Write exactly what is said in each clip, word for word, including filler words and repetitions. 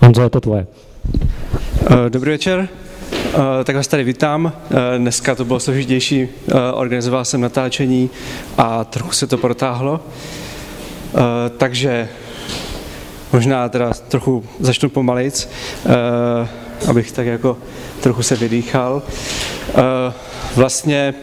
Honzo, je to tvoje. Dobrý večer, tak vás tady vítám. Dneska to bylo složitější, organizoval jsem natáčení a trochu se to protáhlo. Takže možná teda trochu začnu pomalejc, abych tak jako trochu se vydýchal. Vlastně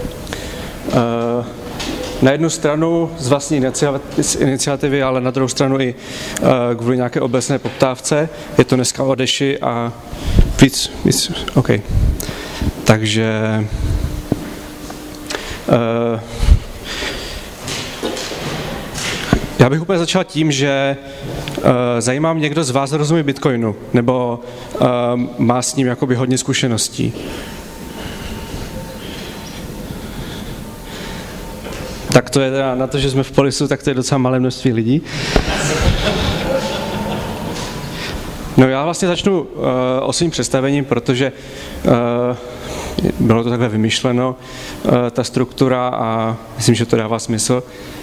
na jednu stranu z vlastní iniciativy, ale na druhou stranu i kvůli nějaké obecné poptávce. Je to dneska o Dashi a víc, víc, OK. Takže uh, já bych úplně začal tím, že uh, zajímá mě, někdo z vás rozumí Bitcoinu, nebo uh, má s ním jakoby hodně zkušeností. Tak to je teda na to, že jsme v Polisu, tak to je docela malé množství lidí. No já vlastně začnu uh, o svým představením, protože uh, bylo to takhle vymyšleno, uh, ta struktura, a myslím, že to dává smysl.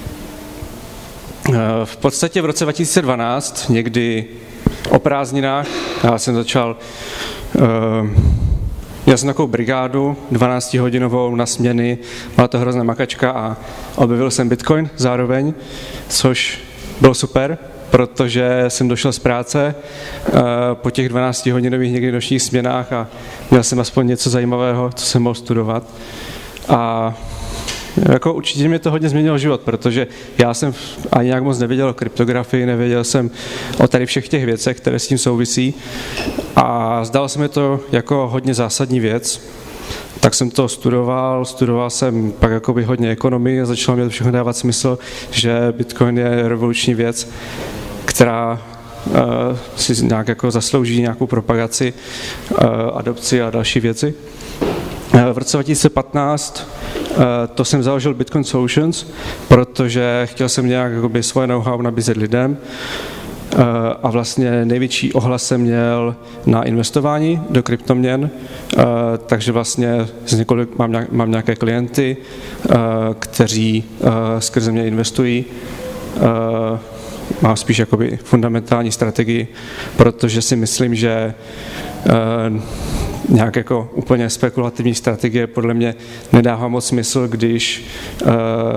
Uh, v podstatě v roce dva tisíce dvanáct, někdy o prázdninách, já jsem začal, uh, měl jsem takovou brigádu dvanáctihodinovou na směny, byla to hrozná makačka a objevil jsem Bitcoin zároveň, což bylo super, protože jsem došel z práce uh, po těch dvanáctihodinových někdy nočních směnách a měl jsem aspoň něco zajímavého, co jsem mohl studovat. A jako určitě mě to hodně změnilo život, protože já jsem ani nějak moc nevěděl o kryptografii, nevěděl jsem o tady všech těch věcech, které s tím souvisí, a zdalo se mi to jako hodně zásadní věc. Tak jsem to studoval, studoval jsem pak jakoby hodně ekonomii a začalo mi to všechno dávat smysl, že Bitcoin je revoluční věc, která uh, si nějak jako zaslouží nějakou propagaci, uh, adopci a další věci. Uh, v roce dva tisíce patnáct uh, to jsem založil Bitcoin Solutions, protože chtěl jsem nějak jakoby svoje know-how nabízet lidem. Uh, a vlastně největší ohlas jsem měl na investování do kryptoměn, uh, takže vlastně z několik, mám, nějak, mám nějaké klienty, uh, kteří uh, skrze mě investují. Uh, mám spíš jakoby fundamentální strategii, protože si myslím, že uh, nějak jako úplně spekulativní strategie podle mě nedává moc smysl, když uh,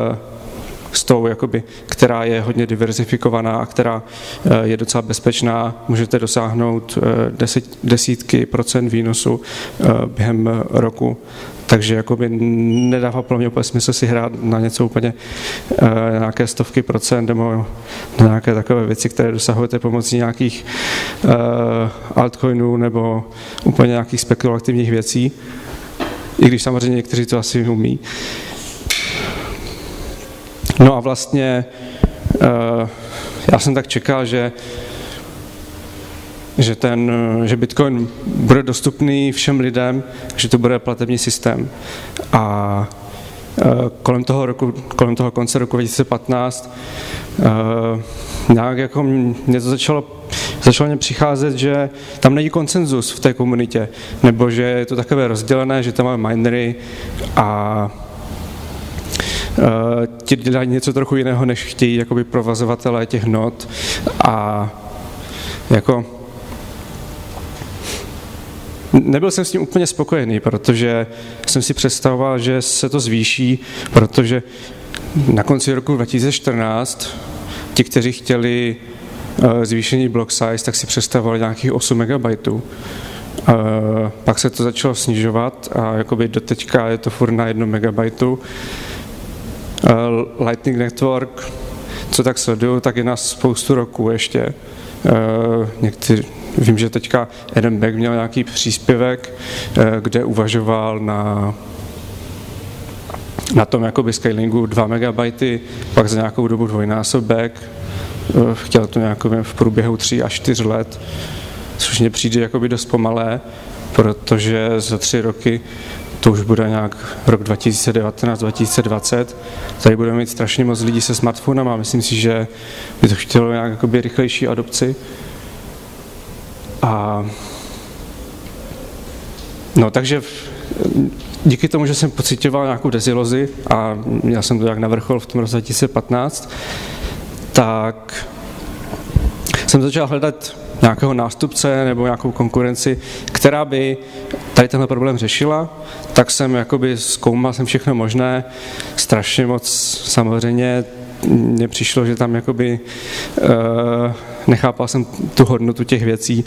s tou, jakoby, která je hodně diverzifikovaná a která je docela bezpečná, můžete dosáhnout deset, desítky procent výnosu během roku. Takže jakoby nedává podle mě úplně smysl si hrát na něco úplně nějaké stovky procent nebo na nějaké takové věci, které dosahujete pomocí nějakých altcoinů nebo úplně nějakých spekulativních věcí, i když samozřejmě někteří to asi umí. No a vlastně uh, já jsem tak čekal, že, že, ten, že Bitcoin bude dostupný všem lidem, že to bude platební systém. A uh, kolem toho roku, kolem toho konce roku dva tisíce patnáct uh, nějak jako mě to začalo, začalo mě přicházet, že tam není konsenzus v té komunitě, nebo že je to takové rozdělené, že tam máme minery a Uh, ti dělají něco trochu jiného, než chtějí jakoby provozovatelé těch not, a jako nebyl jsem s tím úplně spokojený, protože jsem si představoval, že se to zvýší, protože na konci roku dva tisíce čtrnáct ti, kteří chtěli uh, zvýšení block size, tak si představovali nějakých osm megabajtů. Uh, pak se to začalo snižovat a jakoby do teďka je to furt na jedno megabajtu. Uh, Lightning Network, co tak sleduju, tak je na spoustu roků ještě. Uh, některý, vím, že teďka Adam Back měl nějaký příspěvek, uh, kde uvažoval na, na tom jakoby scalingu dva megabajty, pak za nějakou dobu dvojnásobek. Uh, chtěl to nějak v průběhu tří až čtyř let, což mně přijde jakoby dost pomalé, protože za tři roky to už bude nějak rok dva tisíce devatenáct dva tisíce dvacet. Tady budeme mít strašně moc lidí se smartphonama. Myslím si, že by to chtělo nějak jakoby rychlejší adopci. A no, takže díky tomu, že jsem pocitoval nějakou deziluzi a já jsem to jak na vrchol v tom roce dva tisíce patnáct, tak jsem začal hledat nějakého nástupce nebo nějakou konkurenci, která by tady tenhle problém řešila, tak jsem jakoby zkoumal jsem všechno možné, strašně moc samozřejmě mně přišlo, že tam jakoby uh, nechápal jsem tu hodnotu těch věcí.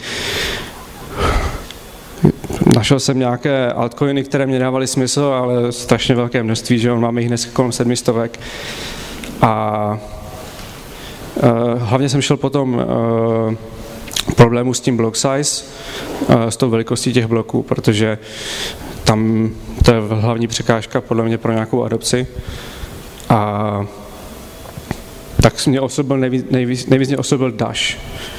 Našel jsem nějaké altcoiny, které mě dávaly smysl, ale strašně velké množství, že on máme jich dnes kolem sedmistovek. A uh, hlavně jsem šel potom uh, problému s tím block size, uh, s tou velikostí těch bloků, protože tam to je hlavní překážka podle mě pro nějakou adopci. A tak mě osobil, nejvíc, nejvíc, nejvíc mě osobil Dash.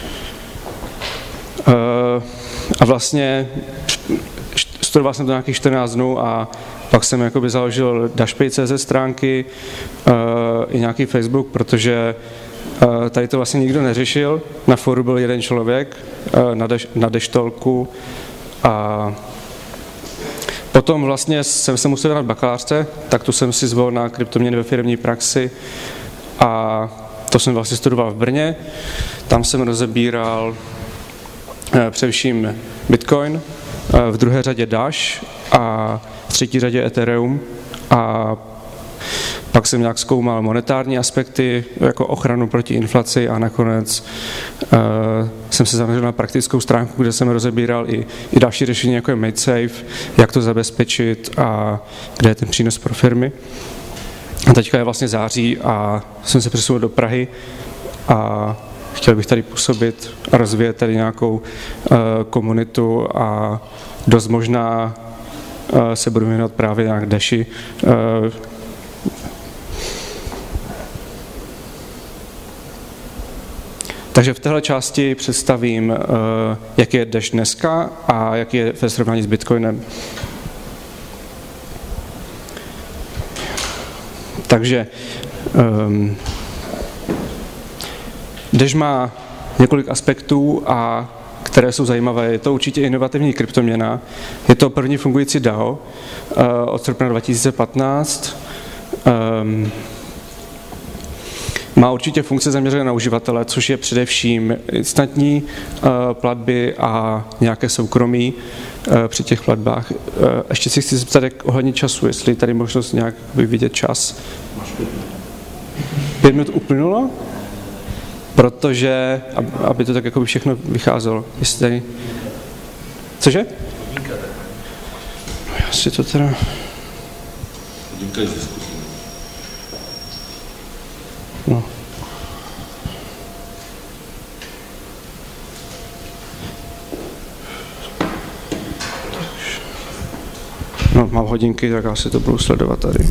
Uh, a vlastně studoval jsem to nějakých čtrnáct dnů a pak jsem jakoby založil dashpay tečka cé zet stránky uh, i nějaký Facebook, protože uh, tady to vlastně nikdo neřešil. Na fóru byl jeden člověk uh, na, dash, na Dashtalku a potom vlastně jsem se musel dát bakalářce, tak tu jsem si zvolil na kryptoměny ve firemní praxi a to jsem vlastně studoval v Brně. Tam jsem rozebíral eh, především Bitcoin, eh, v druhé řadě Dash a v třetí řadě Ethereum a pak jsem nějak zkoumal monetární aspekty, jako ochranu proti inflaci a nakonec uh, jsem se zaměřil na praktickou stránku, kde jsem rozebíral i, i další řešení, jako je MadeSafe, jak to zabezpečit a kde je ten přínos pro firmy. A teďka je vlastně září a jsem se přesunul do Prahy a chtěl bych tady působit a rozvíjet tady nějakou uh, komunitu a dost možná uh, se budu věnovat právě nějak Dashi. Uh, Takže v téhle části představím, jak je Dash dneska a jak je ve srovnání s Bitcoinem. Takže um, Dash má několik aspektů, a které jsou zajímavé. Je to určitě inovativní kryptoměna. Je to první fungující D A O uh, od srpna dva tisíce patnáct. Um, Má určitě funkce zaměřené na uživatele, což je především instantní uh, platby a nějaké soukromí uh, při těch platbách. Uh, ještě si chci zeptat jak ohledně času, jestli tady možnost nějak vidět čas. Pět minut uplynulo? Protože, aby to tak jako by všechno vycházelo. Jestli tady... Cože? No já si to teda... No. No, mám hodinky, tak asi to budu sledovat tady.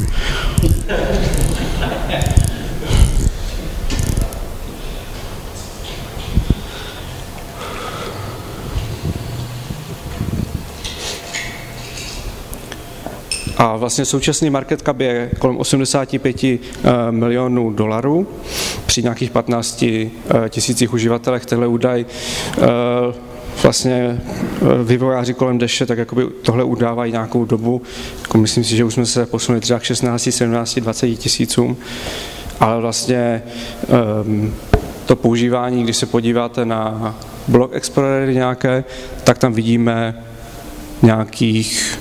A vlastně současný market cap je kolem osmdesát pět milionů dolarů při nějakých patnácti tisících uživatelech. Tenhle údaj vlastně vývojáři kolem Dashe tak jakoby tohle udávají nějakou dobu. Jako myslím si, že už jsme se posunuli třeba k šestnácti, sedmnácti, dvaceti tisícům, ale vlastně to používání, když se podíváte na Block Explorery nějaké, tak tam vidíme nějakých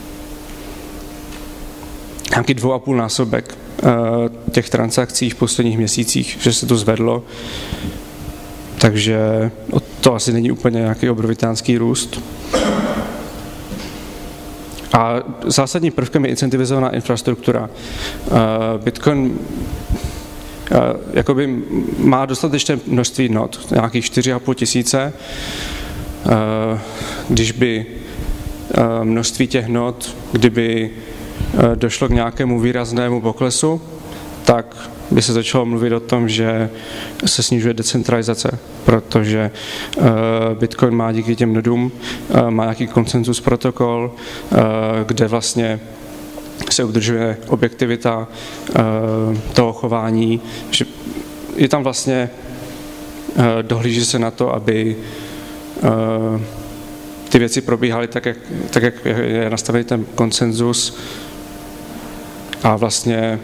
nějaký dvou a půl násobek těch transakcí v posledních měsících, že se to zvedlo. Takže to asi není úplně nějaký obrovitánský růst. A zásadním prvkem je incentivizovaná infrastruktura. Bitcoin jakoby má dostatečné množství not, nějakých čtyři a půl tisíce. Když by množství těch not, kdyby došlo k nějakému výraznému poklesu, tak by se začalo mluvit o tom, že se snižuje decentralizace, protože Bitcoin má díky těm nodům, má nějaký konsenzus protokol, kde vlastně se udržuje objektivita toho chování, že je tam vlastně, dohlíží se na to, aby ty věci probíhaly tak, jak, tak, jak je nastavený ten konsenzus, a vlastně,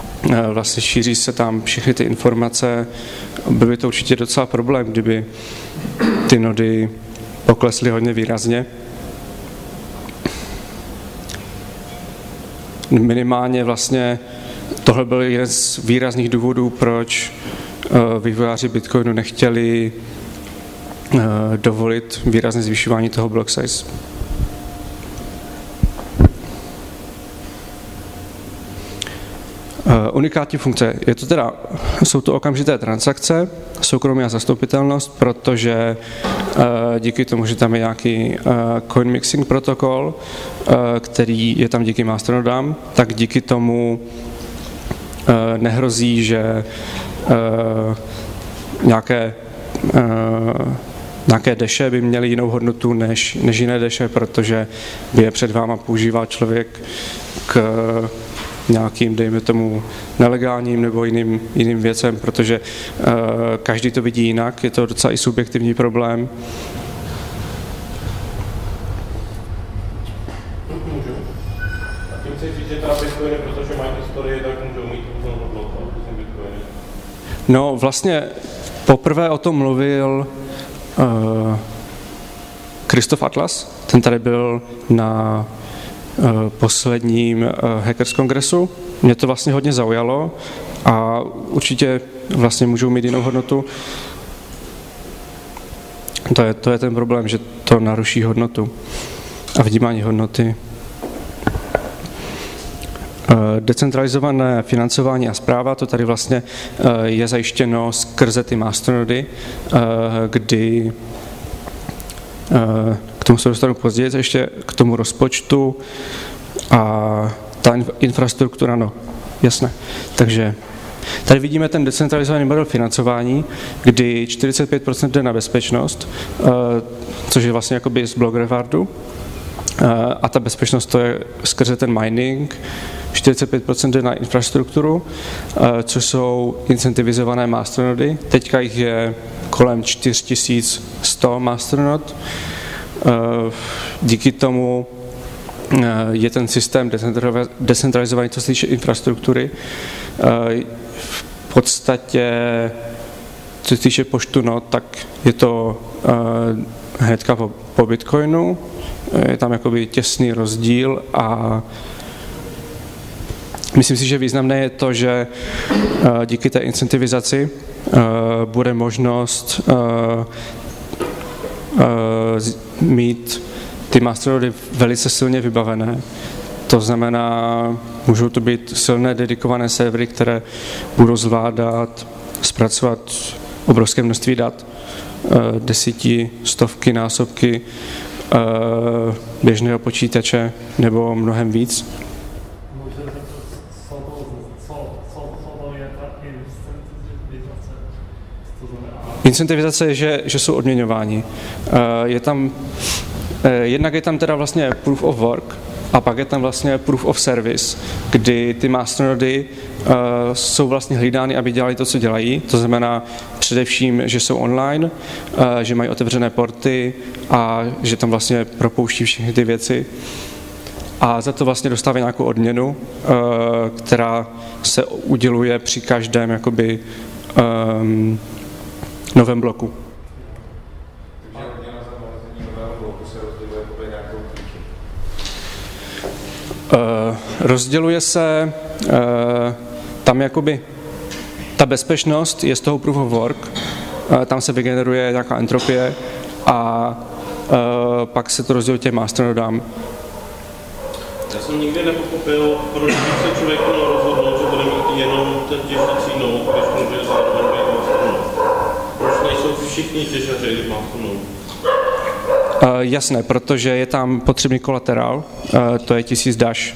vlastně šíří se tam všechny ty informace. Byl by to určitě docela problém, kdyby ty nody poklesly hodně výrazně. Minimálně vlastně tohle byl jeden z výrazných důvodů, proč vývojáři Bitcoinu nechtěli dovolit výrazné zvyšování toho block size. Unikátní funkce. Je to teda, jsou to okamžité transakce, soukromí a zastupitelnost, protože díky tomu, že tam je nějaký coin mixing protokol, který je tam díky masternodám, tak díky tomu nehrozí, že nějaké, nějaké deše by měly jinou hodnotu než, než jiné deše, protože by je před váma používal člověk k nějakým, dejme tomu, nelegálním nebo jiným, jiným věcem, protože uh, každý to vidí jinak, je to docela i subjektivní problém. Můžu. A tím chci říct, že teda Bitcoiny, protože mají historii, tak můžou mít různou hodnotu, Bitcoiny. No vlastně poprvé o tom mluvil uh, Christoph Atlas, ten tady byl na posledním Hackers kongresu. Mě to vlastně hodně zaujalo a určitě vlastně můžou mít jinou hodnotu. To je, to je ten problém, že to naruší hodnotu a vnímání hodnoty. Decentralizované financování a správa, to tady vlastně je zajištěno skrze ty masternody, kdy k tomu se dostanu později, ještě k tomu rozpočtu a ta infrastruktura, no, jasné. Takže tady vidíme ten decentralizovaný model financování, kdy čtyřicet pět procent jde na bezpečnost, což je vlastně jakoby z block rewardu, a ta bezpečnost to je skrze ten mining, čtyřicet pět procent jde na infrastrukturu, což jsou incentivizované masternody, teďka jich je kolem čtyři tisíce sto masternod. Díky tomu je ten systém decentralizovaný, co se týče infrastruktury. V podstatě, co se týče počtu nod, tak je to hnedka po, po Bitcoinu. Je tam jakoby těsný rozdíl a myslím si, že významné je to, že díky té incentivizaci bude možnost mít ty masternody velice silně vybavené. To znamená, můžou to být silné dedikované servery, které budou zvládat, zpracovat obrovské množství dat, desíti, stovky, násobky běžného počítače nebo mnohem víc. Incentivizace je, že, že jsou odměňováni. Je tam, jednak je tam teda vlastně proof of work a pak je tam vlastně proof of service, kdy ty masternody uh, jsou vlastně hlídány, aby dělali to, co dělají. To znamená především, že jsou online, uh, že mají otevřené porty a že tam vlastně propouští všechny ty věci. A za to vlastně dostávají nějakou odměnu, uh, která se uděluje při každém jakoby um, novém bloku. Takže odměna za nalezení nového bloku se rozděluje podle nějakou klíču? Uh, rozděluje se uh, tam jakoby ta bezpečnost je z toho proof of work, uh, tam se vygeneruje nějaká entropie a uh, pak se to rozděluje těm masternodám. Já jsem nikdy nepochopil, proč by se člověk měl rozhodnout, že bude mít jenom ten těžací node, když může zároveň být masternode. Proč nejsou všichni těžaři masternode? Uh, jasné, protože je tam potřebný kolaterál, uh, to je tisíc dash.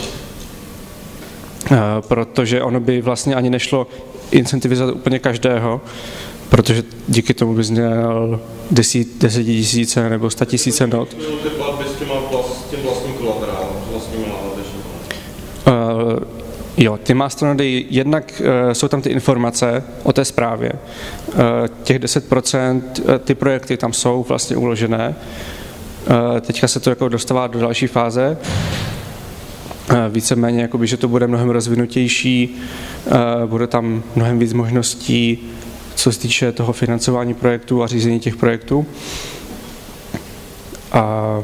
Uh, protože ono by vlastně ani nešlo incentivizovat úplně každého, protože díky tomu bys měl desetitisíce nebo statisíce not. Ty platby s tím vlastním kolaterálem, s vlastními náležitými? Uh, jo, ty masternody, jednak uh, jsou tam ty informace o té zprávě. Uh, těch deset procent, uh, ty projekty tam jsou vlastně uložené. Uh, teďka se to jako dostává do další fáze. Uh, víceméně, jakoby, že to bude mnohem rozvinutější, uh, bude tam mnohem víc možností co se týče toho financování projektů a řízení těch projektů. A, a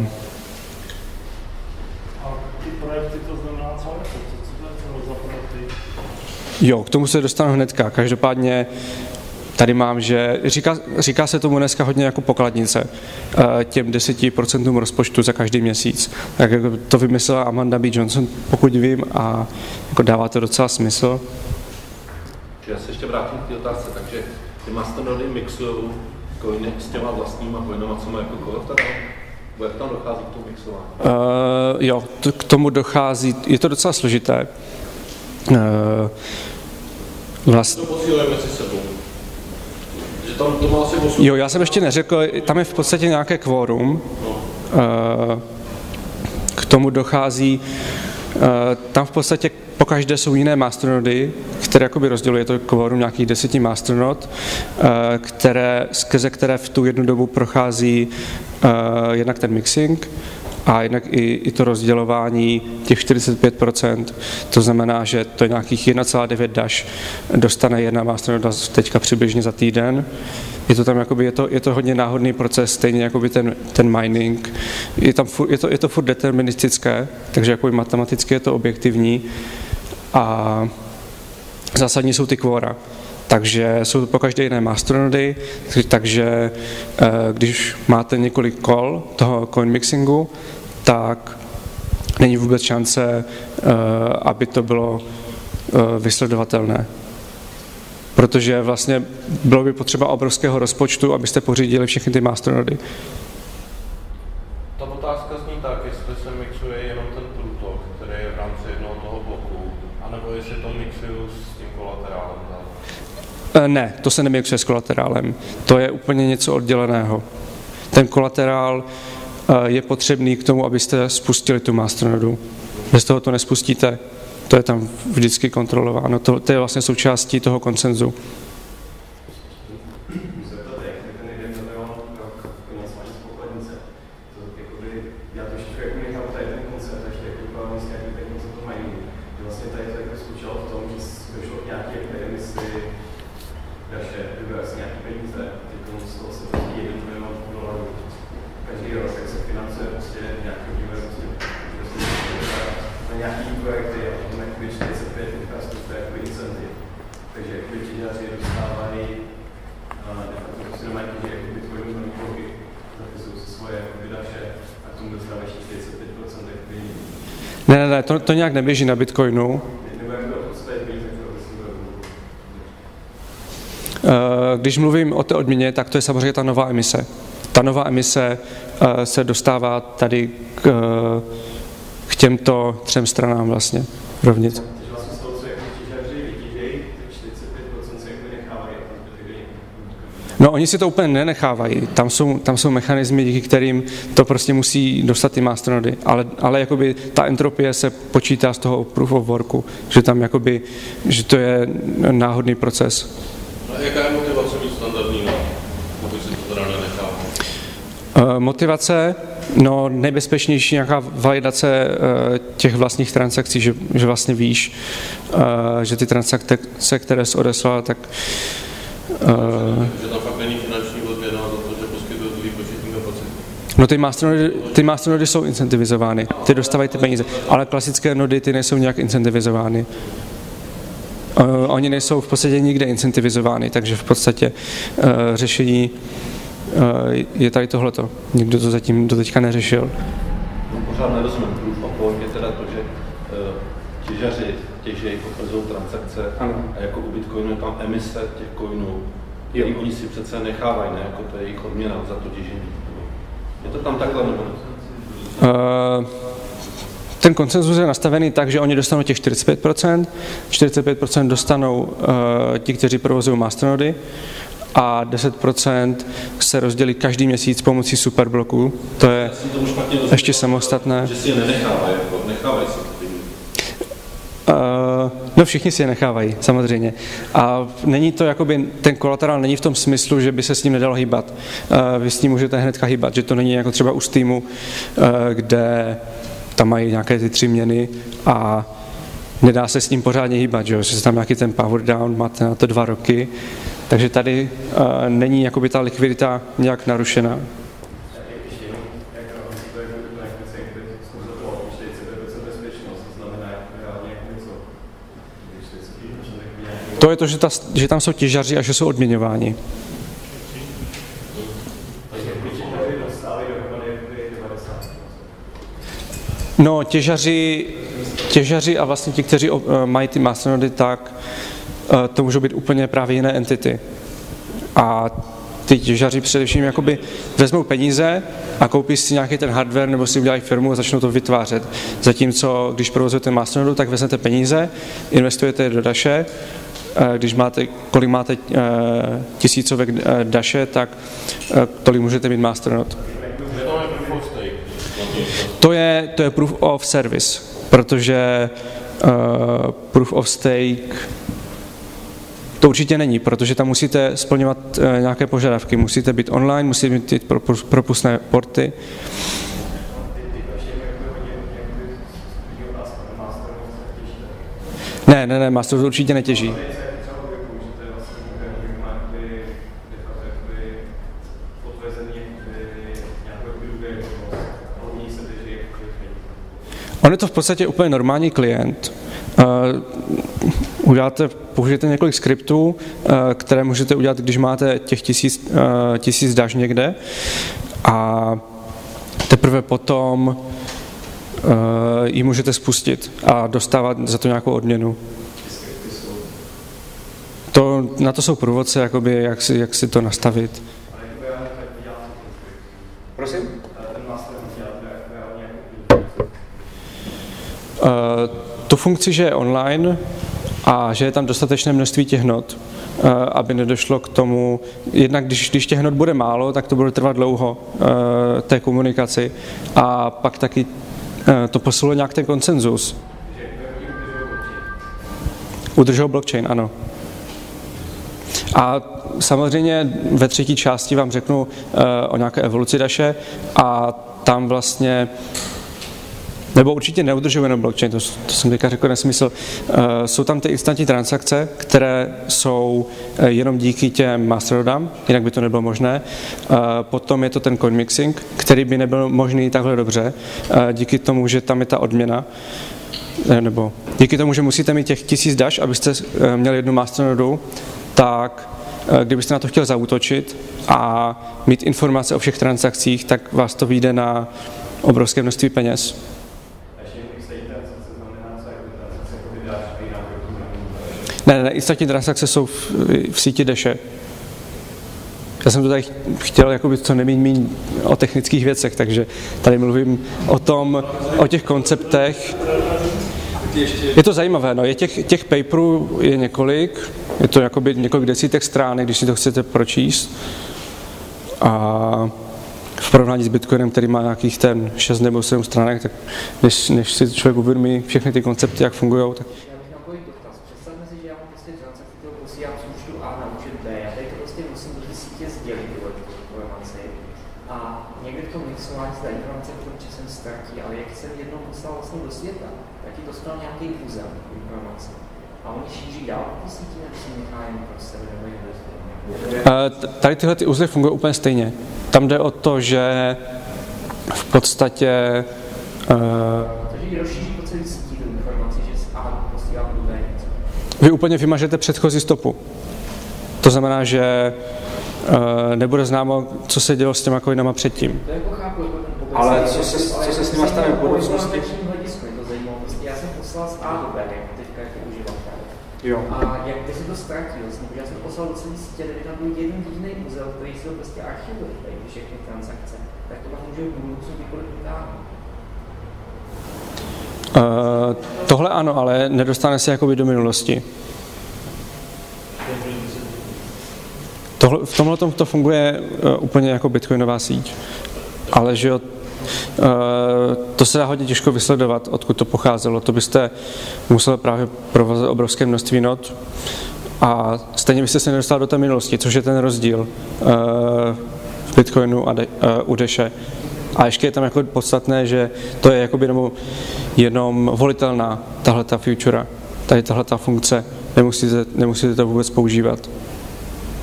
ty projekty, to znamená co? Co, co to je za projekty? Jo, k tomu se dostanu hnedka. Každopádně tady mám, že říká, říká se tomu dneska hodně jako pokladnice těm deseti procentům rozpočtu za každý měsíc. Tak jako to vymyslela Amanda B. Johnson, pokud vím, a jako dává to docela smysl. Já se ještě vrátím k té otázce, takže ty masternody mixují coiny s těma vlastníma coinama, co má jako kolaterál? Bo jak tam dochází k tomu mixování? Uh, jo, to, k tomu dochází, je to docela složité. Uh, vlast... To posílujeme si sebou. Že tam to má asi osm... Jo, já jsem ještě neřekl, tam je v podstatě nějaké kvórum. No. Uh, k tomu dochází, uh, tam v podstatě pokaždé jsou jiné masternody, které jakoby rozděluje to kvórum nějakých deseti masternod, které, skrze které v tu jednu dobu prochází uh, jednak ten mixing a jednak i, i to rozdělování těch čtyřicet pět procent. To znamená, že to je nějakých jedna celá devět dash dostane jedna masternoda teďka přibližně za týden. Je to tam jakoby, je to, je to hodně náhodný proces, stejně jakoby ten, ten mining. Je, tam furt, je, to, je to furt deterministické, takže jakoby matematicky je to objektivní. A zásadní jsou ty kvóra. Takže jsou to pokaždé jiné masternody, takže když máte několik kol toho coin mixingu, tak není vůbec šance, aby to bylo vysledovatelné. Protože vlastně bylo by potřeba obrovského rozpočtu, abyste pořídili všechny ty masternody. Ta otázka zní tak, jestli se mixuje jenom ten průtok, který je v rámci jednoho toho bloku, anebo jestli to mixuju s tím kolaterálem. Ne, to se nemixuje s kolaterálem. To je úplně něco odděleného. Ten kolaterál je potřebný k tomu, abyste spustili tu masternodu. Bez toho to nespustíte. To je tam vždycky kontrolováno. To, to je vlastně součástí toho konsenzu. Ne, ne, ne, to, to nějak neběží na Bitcoinu. Když mluvím o té odměně, tak to je samozřejmě ta nová emise. Ta nová emise se dostává tady k, k těmto třem stranám vlastně rovnic. No, oni si to úplně nenechávají. Tam jsou, tam jsou mechanismy, díky kterým to prostě musí dostat ty masternody. Ale, ale jakoby ta entropie se počítá z toho proof of worku, že tam jakoby, že to je náhodný proces. A jaká je motivace mít standardní nod, pokud si to teda nenechává? Uh, motivace, no nejbezpečnější nějaká validace uh, těch vlastních transakcí, že, že vlastně víš, uh, že ty transakce, které jsi odeslal, tak Uh, že tam fakt není finanční odměna za to, že poskytuje tu výpočetní kapacitu. No ty masternody, ty masternody jsou incentivizovány, ty dostávají ty peníze, ale klasické nody ty nejsou nějak incentivizovány. Uh, oni nejsou v podstatě nikde incentivizovány, takže v podstatě uh, řešení uh, je tady tohleto. Nikdo to zatím do teďka neřešil. No, pořád nerozumím. Proof of work je teda to, že uh, těžaři těžejí, potvrzují transakce ano. A jako u Bitcoinu je tam emise těch coinů. I oni si přece nechávají, ne? Jako to je jejich odměna za to těžení. Je to tam takhle nebo ne? Uh, ten konsenzus je nastavený tak, že oni dostanou těch čtyřicet pět procent, čtyřicet pět procent dostanou uh, ti, kteří provozují masternody a deset procent se rozdělí každý měsíc pomocí superbloků. To je ještě samostatné. Že si je nenechávají, jako nechávají si to. Uh, no všichni si je nechávají, samozřejmě. A není to jakoby, ten kolaterál není v tom smyslu, že by se s ním nedalo hýbat. Uh, vy s ním můžete hnedka hýbat, že to není jako třeba u Steamu, uh, kde tam mají nějaké ty tři měny a nedá se s ním pořádně hýbat, že, že se tam nějaký ten power down, máte na to dva roky Takže tady uh, není jakoby ta likvidita nějak narušená. To je to, že, ta, že tam jsou těžaři a že jsou odměňováni. No, těžaři, těžaři a vlastně ti, kteří uh, mají ty masternody, tak uh, to můžou být úplně právě jiné entity. A ty těžaři především jakoby vezmou peníze a koupí si nějaký ten hardware nebo si udělají firmu a začnou to vytvářet. Zatímco, když provozujete masternodu, tak vezmete peníze, investujete je do Dashe. Když máte, kolik máte uh, tisícovek uh, Dashe, tak uh, tolik můžete mít masternode. To je, to je proof of service, protože uh, proof of stake to určitě není, protože tam musíte splňovat uh, nějaké požadavky. Musíte být online, musíte mít ty propustné porty. Ne, ne, ne, master určitě netěží. On je to v podstatě úplně normální klient. Uh, uděláte, použijete několik skriptů, uh, které můžete udělat, když máte těch tisíc, uh, tisíc Dash někde a teprve potom uh, ji můžete spustit a dostávat za to nějakou odměnu. To, na to jsou průvodce, jakoby, jak, si, jak si to nastavit. Prosím? Uh, tu funkci, že je online a že je tam dostatečné množství těch not, uh, aby nedošlo k tomu, jednak když, když těch not bude málo, tak to bude trvat dlouho, uh, té komunikaci a pak taky uh, to posiluje nějak ten konsenzus. Udržel blockchain, ano. A samozřejmě ve třetí části vám řeknu uh, o nějaké evoluci Dashe a tam vlastně nebo určitě neudržuje jenom blockchain, to, to jsem teďka řekl nesmysl. Uh, jsou tam ty instantní transakce, které jsou uh, jenom díky těm masternodám, jinak by to nebylo možné. Uh, potom je to ten coin mixing, který by nebyl možný takhle dobře, uh, díky tomu, že tam je ta odměna, uh, nebo díky tomu, že musíte mít těch tisíc Dash, abyste uh, měli jednu masternodu, tak uh, kdybyste na to chtěl zaútočit a mít informace o všech transakcích, tak vás to vyjde na obrovské množství peněz. Ne, ne, instantní transakce jsou v, v síti Dashe. Já jsem to tady chtěl jakoby co nejméně míň o technických věcech, takže tady mluvím o tom, o těch konceptech. Je to zajímavé, no, je těch, těch paperů je několik, je to jakoby několik desítek stránek, když si to chcete pročíst. A v porovnání s Bitcoinem, který má nějakých ten šest nebo sedm stránek, tak než, než si člověk uvědomí všechny ty koncepty, jak fungují, tak ale jak jsem jednou poslal vlastně do světa, tak ti dostal nějaký úzel informace. A oni šíří dál po síti, nebo si nechá jen pro sebe, nebo jen Tady tyhle ty úzly fungují úplně stejně. Tam jde o to, že v podstatě uh, takže ji rozšíří po celý sítí tu informaci, že a prostě já budu něco. Vy úplně vymažete předchozí stopu. To znamená, že uh, nebude známo, co se dělo s těma coinama předtím. To jako chápu, ale co se, co se s nimi stane v budoucnosti? Já jsem poslal z A do B, jako teďka jako uživatel. Jo. A jak ty si to ztratil, vlastně, já jsem poslal do celé sítě, kde tam byl jeden jediný úzel, který si to prostě archivuje, tady všechny transakce, tak to vám může v budoucnu kdykoliv vytáhnout. Uh, tohle ano, ale nedostane se jakoby do minulosti. Tohle, v tomhle to funguje uh, úplně jako bitcoinová síť. Ale že jo, to se dá hodně těžko vysledovat, odkud to pocházelo. To byste museli právě provozovat obrovské množství not a stejně byste se nedostali do té minulosti, což je ten rozdíl v Bitcoinu a u Dashe. A ještě je tam jako podstatné, že to je jakoby jenom, jenom volitelná tahleta futura, tady tahleta funkce, nemusíte, nemusíte to vůbec používat.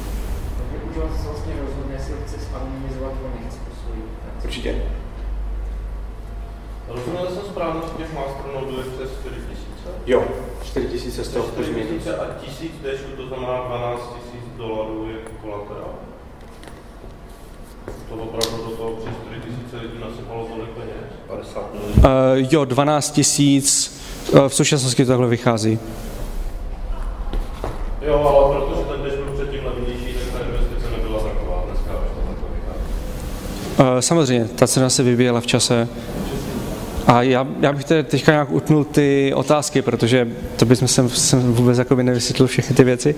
rozuměl jsem správně, že těch masternodů je přes čtyři tisíce? Jo, čtyři tisíce z toho čtyři tisíce a tisíc dešů, to znamená dvanáct tisíc dolarů jako kolaterál. To opravdu do toho přes čtyři tisíce lidí nasypalo tolik peněz? padesát milionů? Uh, jo, dvanáct tisíc, uh, v současnosti to takhle vychází. Jo, ale protože ten deš byl předtím levnější, tak ta investice nebyla taková, dneska až to takhle vychází. Uh, samozřejmě, ta cena se vyvíjela v čase. A já, já bych tedy teďka nějak utnul ty otázky, protože to bychom sem, sem vůbec jakoby nevysvětlil všechny ty věci.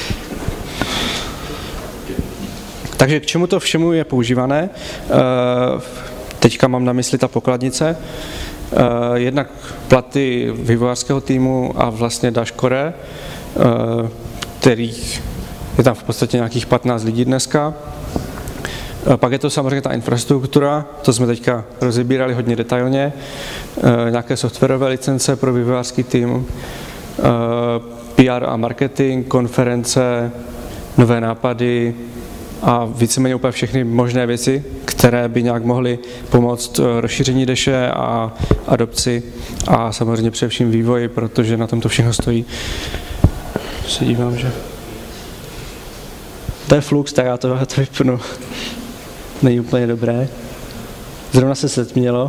Takže k čemu to všemu je používané? Uh, teďka mám na mysli ta pokladnice. Uh, jednak platy vývojářského týmu a vlastně Dashcore, uh, kterých je tam v podstatě nějakých patnáct lidí dneska. Uh, pak je to samozřejmě ta infrastruktura, to jsme teďka rozebírali hodně detailně, uh, nějaké softwarové licence pro vývojářský tým, uh, P R a marketing, konference, nové nápady a víceméně úplně všechny možné věci, které by nějak mohly pomoct rozšíření Dashe a adopci a samozřejmě především vývoji, protože na tom to všechno stojí. Se dívám, že... To je flux, tak já to, já to vypnu. Není úplně dobré. Zrovna se setmělo.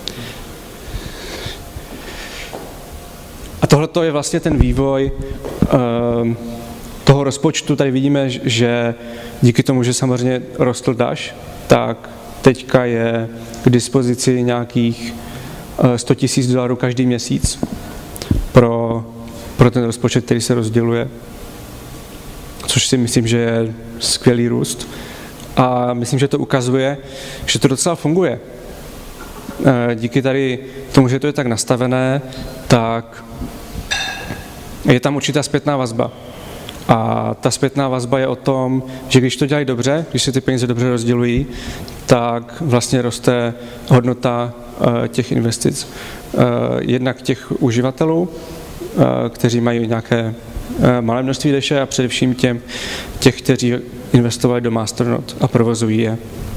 A tohle je vlastně ten vývoj um, toho rozpočtu. Tady vidíme, že díky tomu, že samozřejmě rostl Dash, tak teďka je k dispozici nějakých sto tisíc dolarů každý měsíc pro, pro ten rozpočet, který se rozděluje. Což si myslím, že je skvělý růst. A myslím, že to ukazuje, že to docela funguje. Díky tady tomu, že to je tak nastavené, tak je tam určitá zpětná vazba. A ta zpětná vazba je o tom, že když to dělají dobře, když se ty peníze dobře rozdělují, tak vlastně roste hodnota těch investic. Jednak těch uživatelů, kteří mají nějaké malé množství Dashe a především těm, těch, kteří investovali do Masternode a provozují je.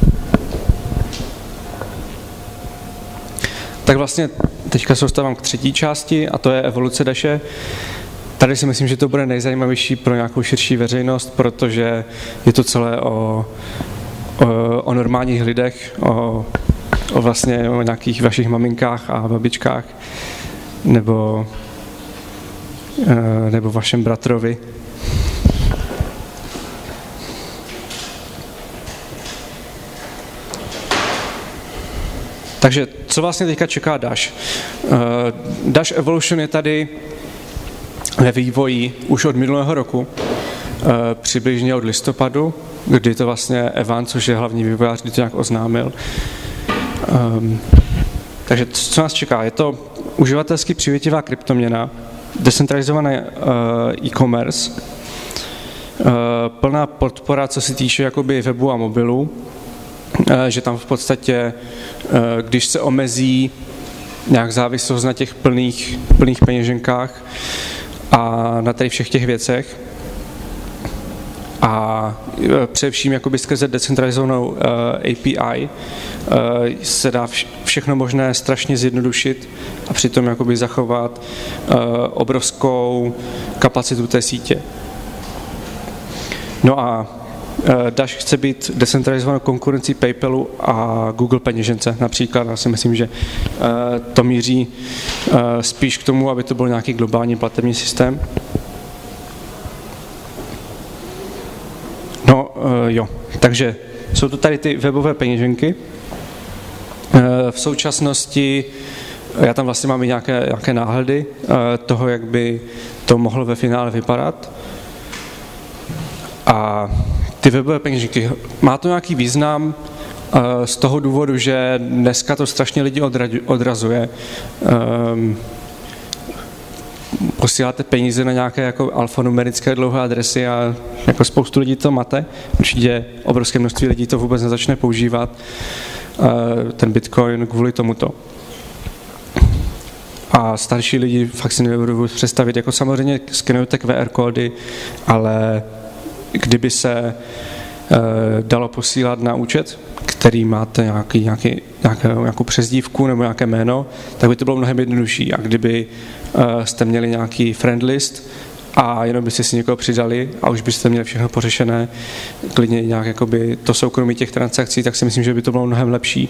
Tak vlastně teďka se dostávám k třetí části a to je evoluce Dashe. Tady si myslím, že to bude nejzajímavější pro nějakou širší veřejnost, protože je to celé o, o, o normálních lidech, o, o vlastně o nějakých vašich maminkách a babičkách, nebo, nebo vašem bratrovi. Takže co vlastně teďka čeká Dash? Dash Evolution je tady ve vývoji už od minulého roku, přibližně od listopadu, kdy to vlastně Evan, což je hlavní vývojář, kdy to nějak oznámil. Um, takže co nás čeká? Je to uživatelsky přívětivá kryptoměna, decentralizovaný uh, e-commerce, uh, plná podpora, co se týče jakoby webu a mobilu, uh, že tam v podstatě, uh, když se omezí nějak závislost na těch plných, plných peněženkách a na tady všech těch věcech, a především jakoby skrze decentralizovanou uh, A P I uh, se dá vš- všechno možné strašně zjednodušit a přitom jakoby zachovat uh, obrovskou kapacitu té sítě. No a uh, Dash chce být decentralizovanou konkurencí PayPalu a Google peněžence například. Já si myslím, že uh, to míří uh, spíš k tomu, aby to byl nějaký globální platební systém. No uh, jo, takže jsou to tady ty webové peněženky. Uh, v současnosti já tam vlastně mám i nějaké, nějaké náhledy uh, toho, jak by to mohlo ve finále vypadat. A ty webové peněženky, má to nějaký význam uh, z toho důvodu, že dneska to strašně lidi odra- odrazuje. Um, posíláte peníze na nějaké jako alfanumerické dlouhé adresy a jako spoustu lidí to mate. Určitě obrovské množství lidí to vůbec nezačne používat, ten Bitcoin kvůli tomuto. A starší lidi fakt si nedovedu představit, jako samozřejmě skenujete Q R kódy, ale kdyby se dalo posílat na účet, který máte nějaký, nějaký, nějakou, nějakou přezdívku nebo nějaké jméno, tak by to bylo mnohem jednodušší. A kdyby jste měli nějaký friend list a jenom byste si někoho přidali a už byste měli všechno pořešené, klidně nějak jakoby to soukromí těch transakcí, tak si myslím, že by to bylo mnohem lepší.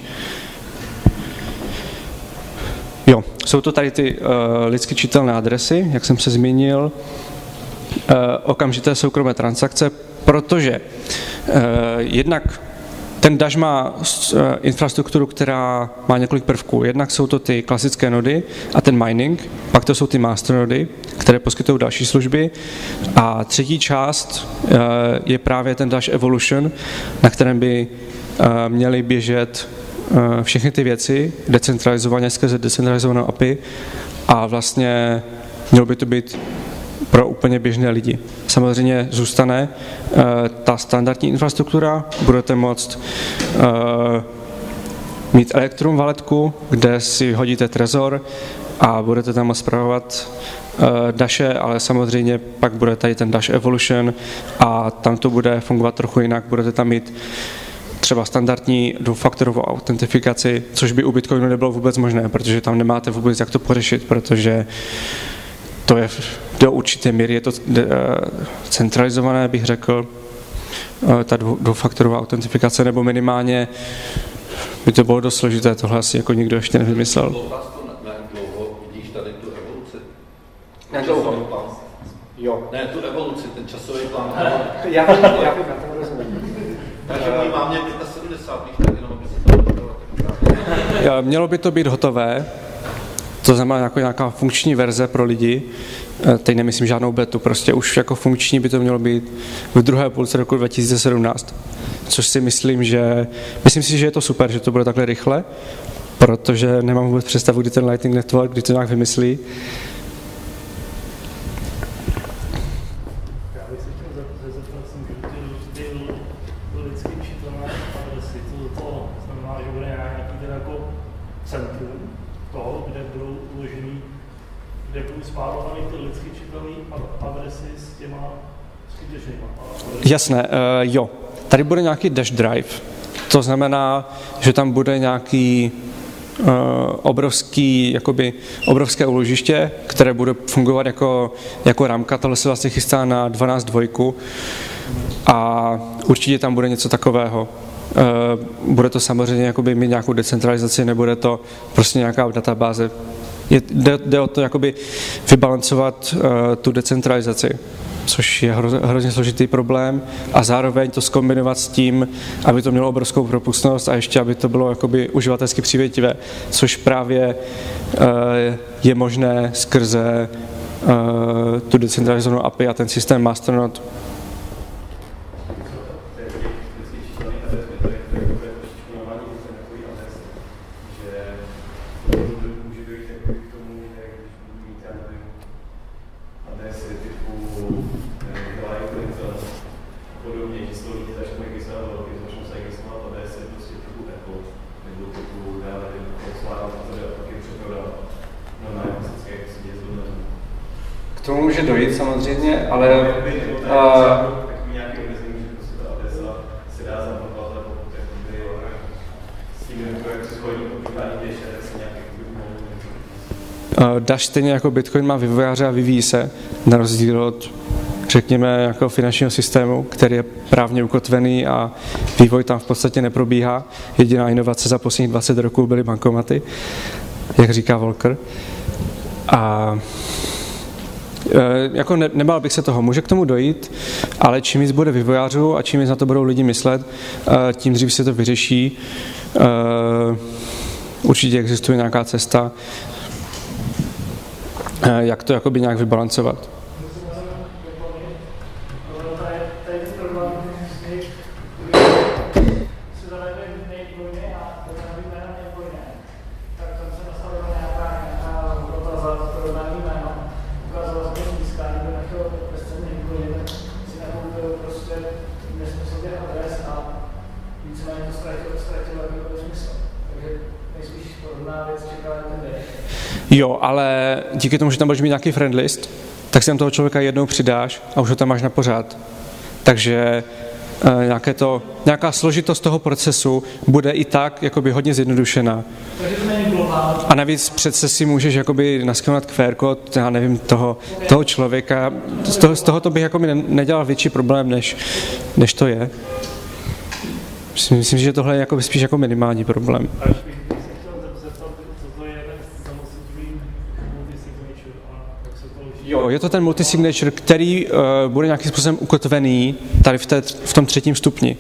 Jo, jsou to tady ty uh, lidsky čitelné adresy, jak jsem se zmínil, uh, okamžité soukromé transakce, protože uh, jednak ten Dash má uh, infrastrukturu, která má několik prvků. Jednak jsou to ty klasické nody a ten mining, pak to jsou ty masternody, které poskytují další služby. A třetí část uh, je právě ten Dash Evolution, na kterém by uh, měly běžet všechny ty věci decentralizovaně skrze decentralizovanou A P I a vlastně mělo by to být pro úplně běžné lidi. Samozřejmě zůstane uh, ta standardní infrastruktura, budete moct uh, mít Electrum valetku, kde si hodíte Trezor a budete tam moct spravovat uh, Dashe, ale samozřejmě pak bude tady ten Dash Evolution a tam to bude fungovat trochu jinak, budete tam mít třeba standardní dvoufaktorovou autentifikaci, což by u Bitcoinu nebylo vůbec možné, protože tam nemáte vůbec jak to pořešit, protože to je do určité míry je to centralizované, bych řekl, ta dvoufaktorová autentifikace, nebo minimálně by to bylo dost složité, tohle asi jako nikdo ještě nevymyslel. Dlouho vidíš tady tu evoluci? Ne, dlouho. Jo. Ne, tu evoluci, ten časový plán. Já bych na to rozumím. Takže můj mám mě sedmdesát pět, víš, tak jenom by se to bylo. Mělo by to být hotové, to znamená jako nějaká funkční verze pro lidi, teď nemyslím žádnou betu, prostě už jako funkční by to mělo být v druhé půlce roku dva tisíce sedmnáct, což si myslím, že, myslím si, že je to super, že to bude takhle rychle, protože nemám vůbec představu, kdy ten Lightning Network, kdy to nějak vymyslí. Jasné, uh, jo. Tady bude nějaký Dash Drive. To znamená, že tam bude nějaký uh, obrovský, jakoby obrovské úložiště, které bude fungovat jako, jako ramka. Tohle se vlastně chystá na dvanáct dvojku a určitě tam bude něco takového. Uh, bude to samozřejmě jakoby mít nějakou decentralizaci, nebude to prostě nějaká databáze. Je, jde, jde o to jakoby vybalancovat uh, tu decentralizaci, což je hro, hrozně složitý problém a zároveň to zkombinovat s tím, aby to mělo obrovskou propustnost a ještě, aby to bylo jakoby uživatelsky přívětivé, což právě uh, je možné skrze uh, tu decentralizovanou A P I a ten systém Masternode. K tomu může dojít samozřejmě, ale uh, Dash stejně jako Bitcoin má vývojáře a vyvíjí se, na rozdíl od, řekněme, jako finančního systému, který je právně ukotvený a vývoj tam v podstatě neprobíhá. Jediná inovace za posledních dvacet roků byly bankomaty, jak říká Volcker. A jako ne, nebál bych se toho, může k tomu dojít, ale čím víc bude vývojářů a čím víc na to budou lidi myslet, tím dřív se to vyřeší. Určitě existuje nějaká cesta, jak to jakoby nějak vybalancovat. Jo, ale díky tomu, že tam budeš mít nějaký friend list, tak si tam toho člověka jednou přidáš a už ho tam máš na pořád. Takže nějaké to, nějaká složitost toho procesu bude i tak jakoby hodně zjednodušená. A navíc přece si můžeš jakoby naskenovat Q R kód, já nevím, toho, toho člověka. Z, toho, z tohoto bych jakoby nedělal větší problém, než, než to je. Myslím, myslím, že tohle je jakoby spíš jako minimální problém. Jo, je to ten multisignature, který uh, bude nějakým způsobem ukotvený tady v, té, v tom třetím stupni.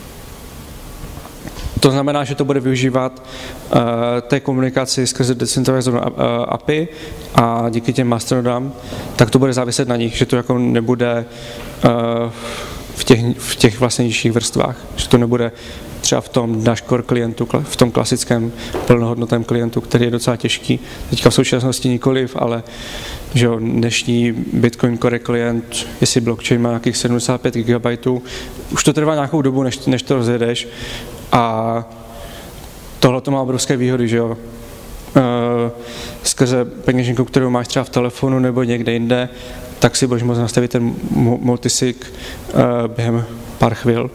To znamená, že to bude využívat uh, té komunikaci skrze decentralizovanou uh, A P I a díky těm masternodám, tak to bude záviset na nich, že to jako nebude uh, v, těch, v těch vlastně nižších vrstvách, že to nebude třeba v tom dashcore klientu, v tom klasickém plnohodnotném klientu, který je docela těžký. Teďka v současnosti nikoliv, ale že jo, dnešní Bitcoin Core klient, jestli blockchain má nějakých sedmdesát pět gigabajtů, už to trvá nějakou dobu, než, než to rozjedeš. A tohle to má obrovské výhody, že jo. E, skrze peněženku, kterou máš třeba v telefonu nebo někde jinde, tak si budeš moct nastavit ten multisig e, během pár chvil.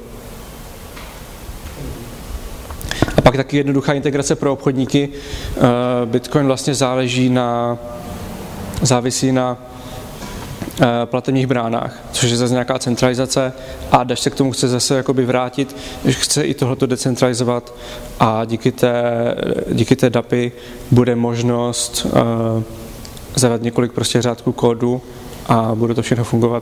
A pak taky jednoduchá integrace pro obchodníky. E, Bitcoin vlastně záleží na, závisí na e, platebních bránách, což je zase nějaká centralizace a Dash se k tomu chce zase jakoby vrátit, že chce i tohleto decentralizovat a díky té, díky té D A P I bude možnost e, zadat několik prostě řádků kódu a bude to všechno fungovat.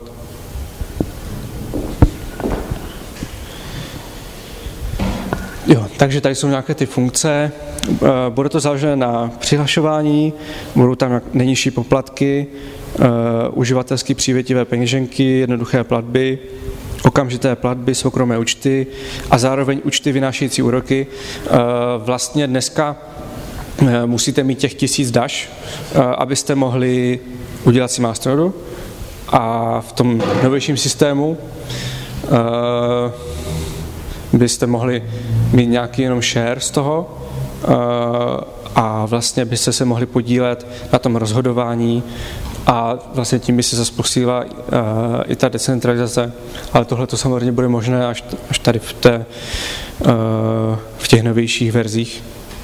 Jo, takže tady jsou nějaké ty funkce, bude to založené na přihlašování, budou tam nejnižší poplatky, uživatelsky přívětivé peněženky, jednoduché platby, okamžité platby, soukromé účty a zároveň účty vynášející úroky. Vlastně dneska musíte mít těch tisíc Dash, abyste mohli udělat si masternodu a v tom novějším systému byste mohli mít nějaký jenom share z toho a vlastně byste se mohli podílet na tom rozhodování a vlastně tím by se zase posílila i ta decentralizace, ale tohle to samozřejmě bude možné až, až tady v, té, v těch novějších verzích.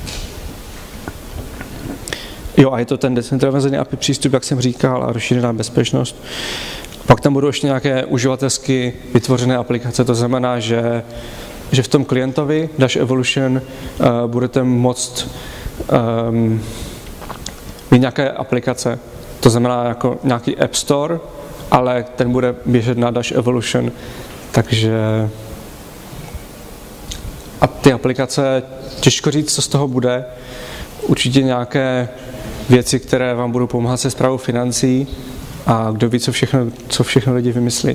Jo, a je to ten decentralizovaný A P I přístup, jak jsem říkal, a rozšířená bezpečnost. Pak tam budou ještě nějaké uživatelsky vytvořené aplikace, to znamená, že že v tom klientovi Dash Evolution uh, budete moct um, mít nějaké aplikace, to znamená jako nějaký App Store, ale ten bude běžet na Dash Evolution, takže a ty aplikace, těžko říct, co z toho bude, určitě nějaké věci, které vám budou pomáhat se správou financí a kdo ví, co všechno, co všechno lidi vymyslí.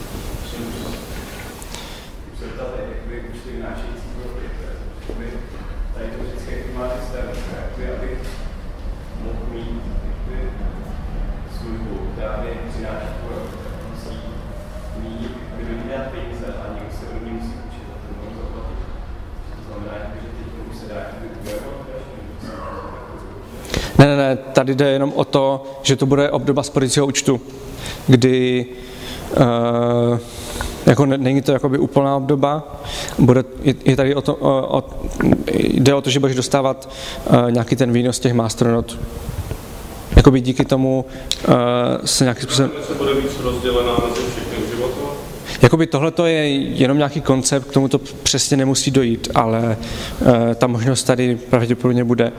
Ne, ne, ne, tady jde jenom o to, že to bude obdoba spořícího účtu, kdy uh, jako ne, není to jakoby úplná obdoba, bude, je, je tady o to, o, o, jde o to, že budeš dostávat uh, nějaký ten výnos těch masternod. Jakoby díky tomu uh, se nějakým způsobem... Se bude víc rozdělená mezi všechny uživatele? Jakoby tohleto je jenom nějaký koncept, k tomu to přesně nemusí dojít, ale uh, ta možnost tady pravděpodobně bude.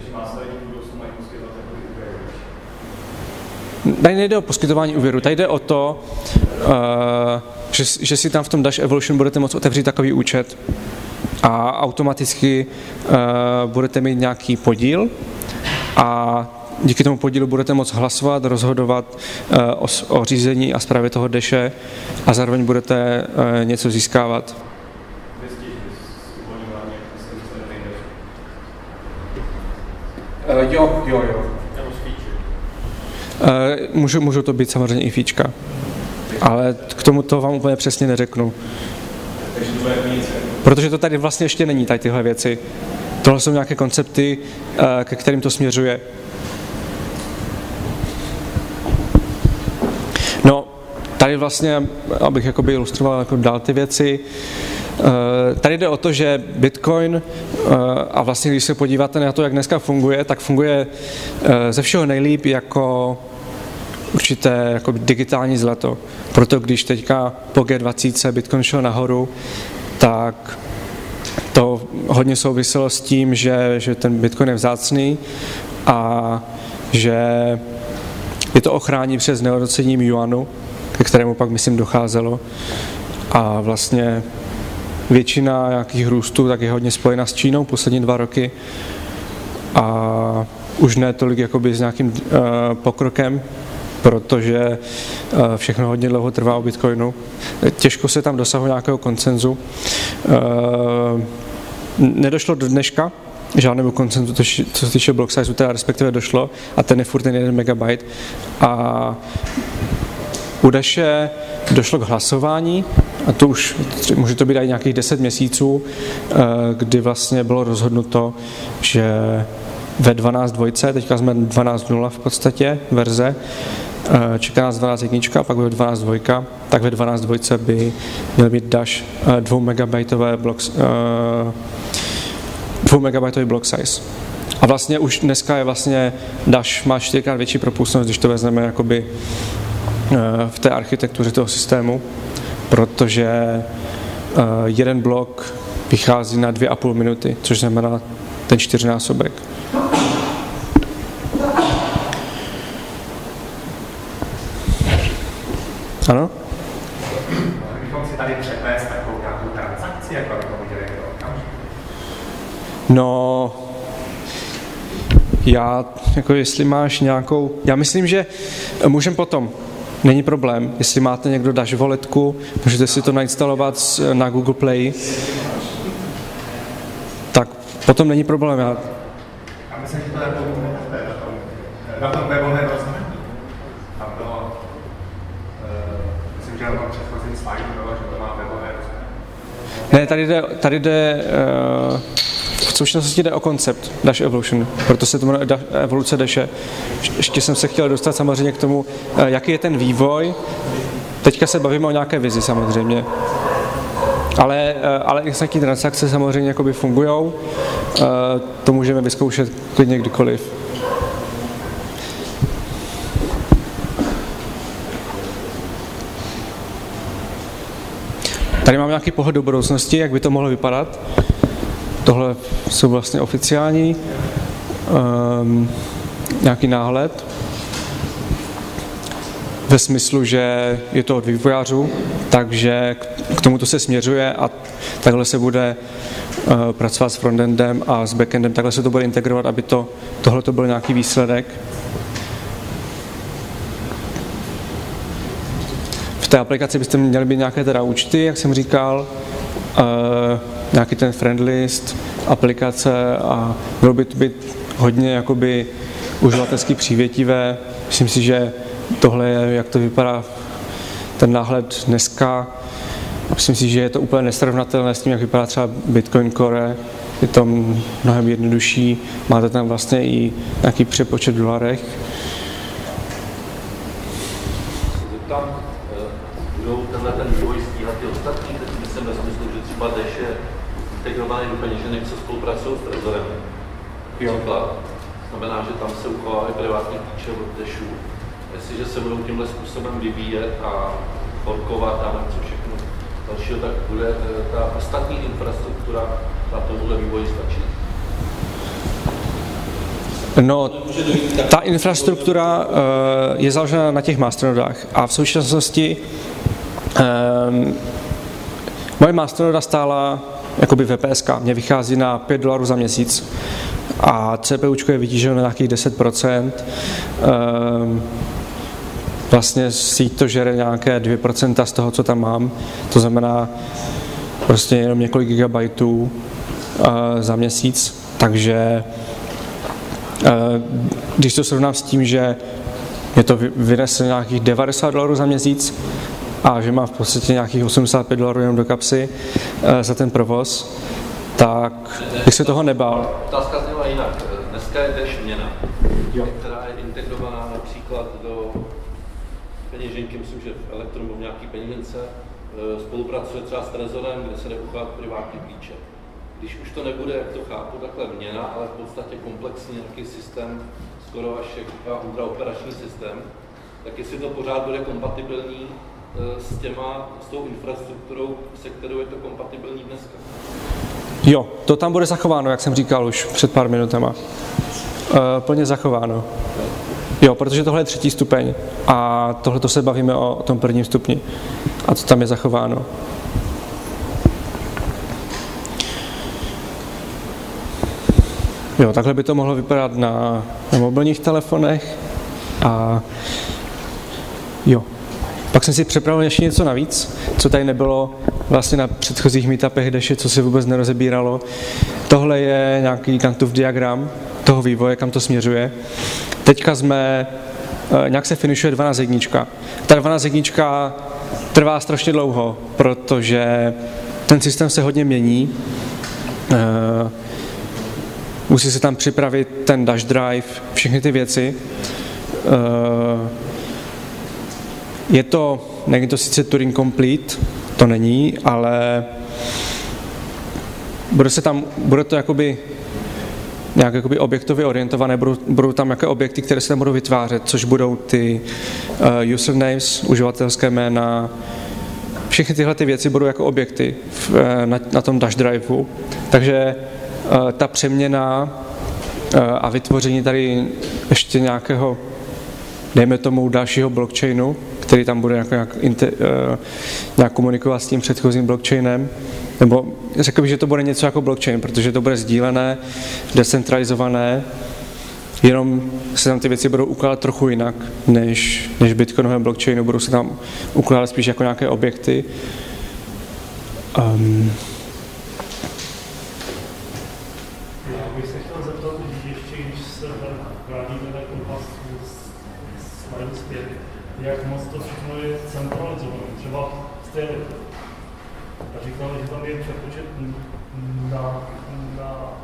Tady nejde o poskytování úvěru, tady jde o to, uh, že, že si tam v tom Dash Evolution budete moct otevřít takový účet a automaticky uh, budete mít nějaký podíl a díky tomu podílu budete moct hlasovat, rozhodovat uh, o, o řízení a správě toho Dashe a zároveň budete uh, něco získávat. Uh, jo, jo, jo. Uh, můžu, můžu to být samozřejmě i fíčka, ale k tomu to vám úplně přesně neřeknu. Protože to tady vlastně ještě není, tady tyhle věci. Tohle jsou nějaké koncepty, uh, ke kterým to směřuje. No, tady vlastně, abych jakoby ilustroval jako dál ty věci, tady jde o to, že Bitcoin, a vlastně když se podíváte na to, jak dneska funguje, tak funguje ze všeho nejlíp jako určité jako digitální zlato. Proto když teďka po G dvacet Bitcoin šel nahoru, tak to hodně souviselo s tím, že, že ten Bitcoin je vzácný a že je to ochrání před znehodnocením juanu, ke kterému pak, myslím, docházelo. A vlastně většina nějakých růstů tak je hodně spojena s Čínou poslední dva roky a už ne tolik jakoby s nějakým uh, pokrokem, protože uh, všechno hodně dlouho trvá o Bitcoinu. Těžko se tam dosahuje nějakého konsenzu. Uh, nedošlo do dneška žádnému konsenzu, co se týče block size, teda respektive došlo, a ten je furt ten jeden megabyte. A u Dashe došlo k hlasování, a to už může to být i nějakých deset měsíců, kdy vlastně bylo rozhodnuto, že ve dvanáct dvojce, teďka jsme dvanáct nula v podstatě verze, čeká nás dvanáct jednička, pak ve dvanáct dvojka, tak ve dvanáct dvojce by měl být Dash dvou megabajtové blok, dvou megabajtový block size. A vlastně už dneska je vlastně Dash má čtyřikrát větší propustnost, když to vezmeme jakoby v té architektuře toho systému, protože jeden blok vychází na dvě a půl minuty, což znamená ten čtyřnásobek. Ano? Mohli bychom si tady převést takovou nějakou transakci, jako bychom udělali do okamžiku? No, já, jako jestli máš nějakou, já myslím, že můžeme potom, není problém, jestli máte někdo Dash walletku, můžete si to nainstalovat na Google Play, tak potom není problém. Já... A myslím, že to je na tom webovém rozhraní. Tam bylo, myslím, že na tom předchozím slajdu bylo, že to má webové rozhraní. Ne, tady jde, tady jde uh, v současnosti jde o koncept Dash Evolution, proto se to jmenuje evoluce Dashe. Ještě jsem se chtěl dostat samozřejmě k tomu, uh, jaký je ten vývoj. Teďka se bavíme o nějaké vizi samozřejmě. Ale, uh, ale instantní transakce samozřejmě jakoby fungujou. Uh, to můžeme vyzkoušet klidně kdykoliv. Tady mám nějaký pohled do budoucnosti, jak by to mohlo vypadat. Tohle jsou vlastně oficiální, um, nějaký náhled. Ve smyslu, že je to od vývojářů, takže k tomuto se směřuje a takhle se bude uh, pracovat s frontendem a s backendem, takhle se to bude integrovat, aby to, tohle to byl nějaký výsledek. V té aplikaci byste měli být nějaké teda účty, jak jsem říkal, uh, nějaký ten friend list, aplikace a bylo by to být hodně jakoby uživatelsky přívětivé. Myslím si, že tohle je, jak to vypadá ten náhled dneska. Myslím si, že je to úplně nesrovnatelné s tím, jak vypadá třeba Bitcoin Core. Je to mnohem jednodušší, máte tam vlastně i nějaký přepočet v dolarech. Budou tenhle ten vývoj stíhat ty ostatní, teď myslím ve smyslu, že třeba Dash je integrovaný do peněženek, co spolupracují s Trezorem. Příklad. Znamená, že tam se uchovávají privátní klíče od Dashu. Jestliže se budou tímhle způsobem vyvíjet a forkovat a nevím co všechno dalšího, tak bude ta ostatní infrastruktura na tomuhle vývoji stačit. No, ta infrastruktura uh, je založena na těch masternodách a v současnosti um, moje masternoda stála jakoby V P S K, mě vychází na pět dolarů za měsíc a CPUčko je vytíženo na nějakých deset procent. Um, vlastně síť to žere nějaké dvě procenta z toho, co tam mám, to znamená prostě jenom několik gigabajtů uh, za měsíc, takže když to srovnám s tím, že je to vynese nějakých devadesát dolarů za měsíc a že mám v podstatě nějakých osmdesát pět dolarů jenom do kapsy za ten provoz, tak bych se toho nebál. Otázka zněla jinak. Dneska je Dash měna, která je integrovaná například do peněženky, myslím, že v Elektron nebo v nějaký peněžence, spolupracuje třeba s Trezorem, kde se jde uchovat privátní klíče. Když už to nebude, jak to chápu, takhle měna, ale v podstatě komplexní nějaký systém, skoro až jak ultraoperační systém, tak jestli to pořád bude kompatibilní s těma, s tou infrastrukturou, se kterou je to kompatibilní dneska. Jo, to tam bude zachováno, jak jsem říkal už před pár minutama. E, plně zachováno. Jo, protože tohle je třetí stupeň a tohle to se bavíme o, o tom prvním stupni a to tam je zachováno. Jo, takhle by to mohlo vypadat na, na mobilních telefonech a jo. Pak jsem si připravil ještě něco navíc, co tady nebylo vlastně na předchozích meetupech, kdež co se vůbec nerozebíralo. Tohle je nějaký Ganttův diagram toho vývoje, kam to směřuje. Teďka jsme, nějak se finišuje dvanáct jednička. Ta dvanáct jednička trvá strašně dlouho, protože ten systém se hodně mění. Musí se tam připravit ten dash drive, všechny ty věci. Je to, není to sice Turing Complete, to není, ale bude se tam, bude to jakoby nějak jakoby objektově orientované, budou, budou tam jaké objekty, které se tam budou vytvářet, což budou ty uh, usernames, uživatelské jména, všechny tyhle ty věci budou jako objekty v, na, na tom dash driveu. Takže uh, ta přeměna uh, a vytvoření tady ještě nějakého, dejme tomu dalšího blockchainu, který tam bude nějak, nějak, inter, uh, nějak komunikovat s tím předchozím blockchainem, nebo řekl bych, že to bude něco jako blockchain, protože to bude sdílené, decentralizované, jenom se tam ty věci budou ukládat trochu jinak, než, než v bitcoinovém blockchainu, budou se tam ukládat spíš jako nějaké objekty. Um. Já bych se chtěl zeptat, ještě když se vrátíme na kompas slajdu zpět, jak moc to všechno je centralizované, třeba v té a říkal, že tam je přepočet na, na,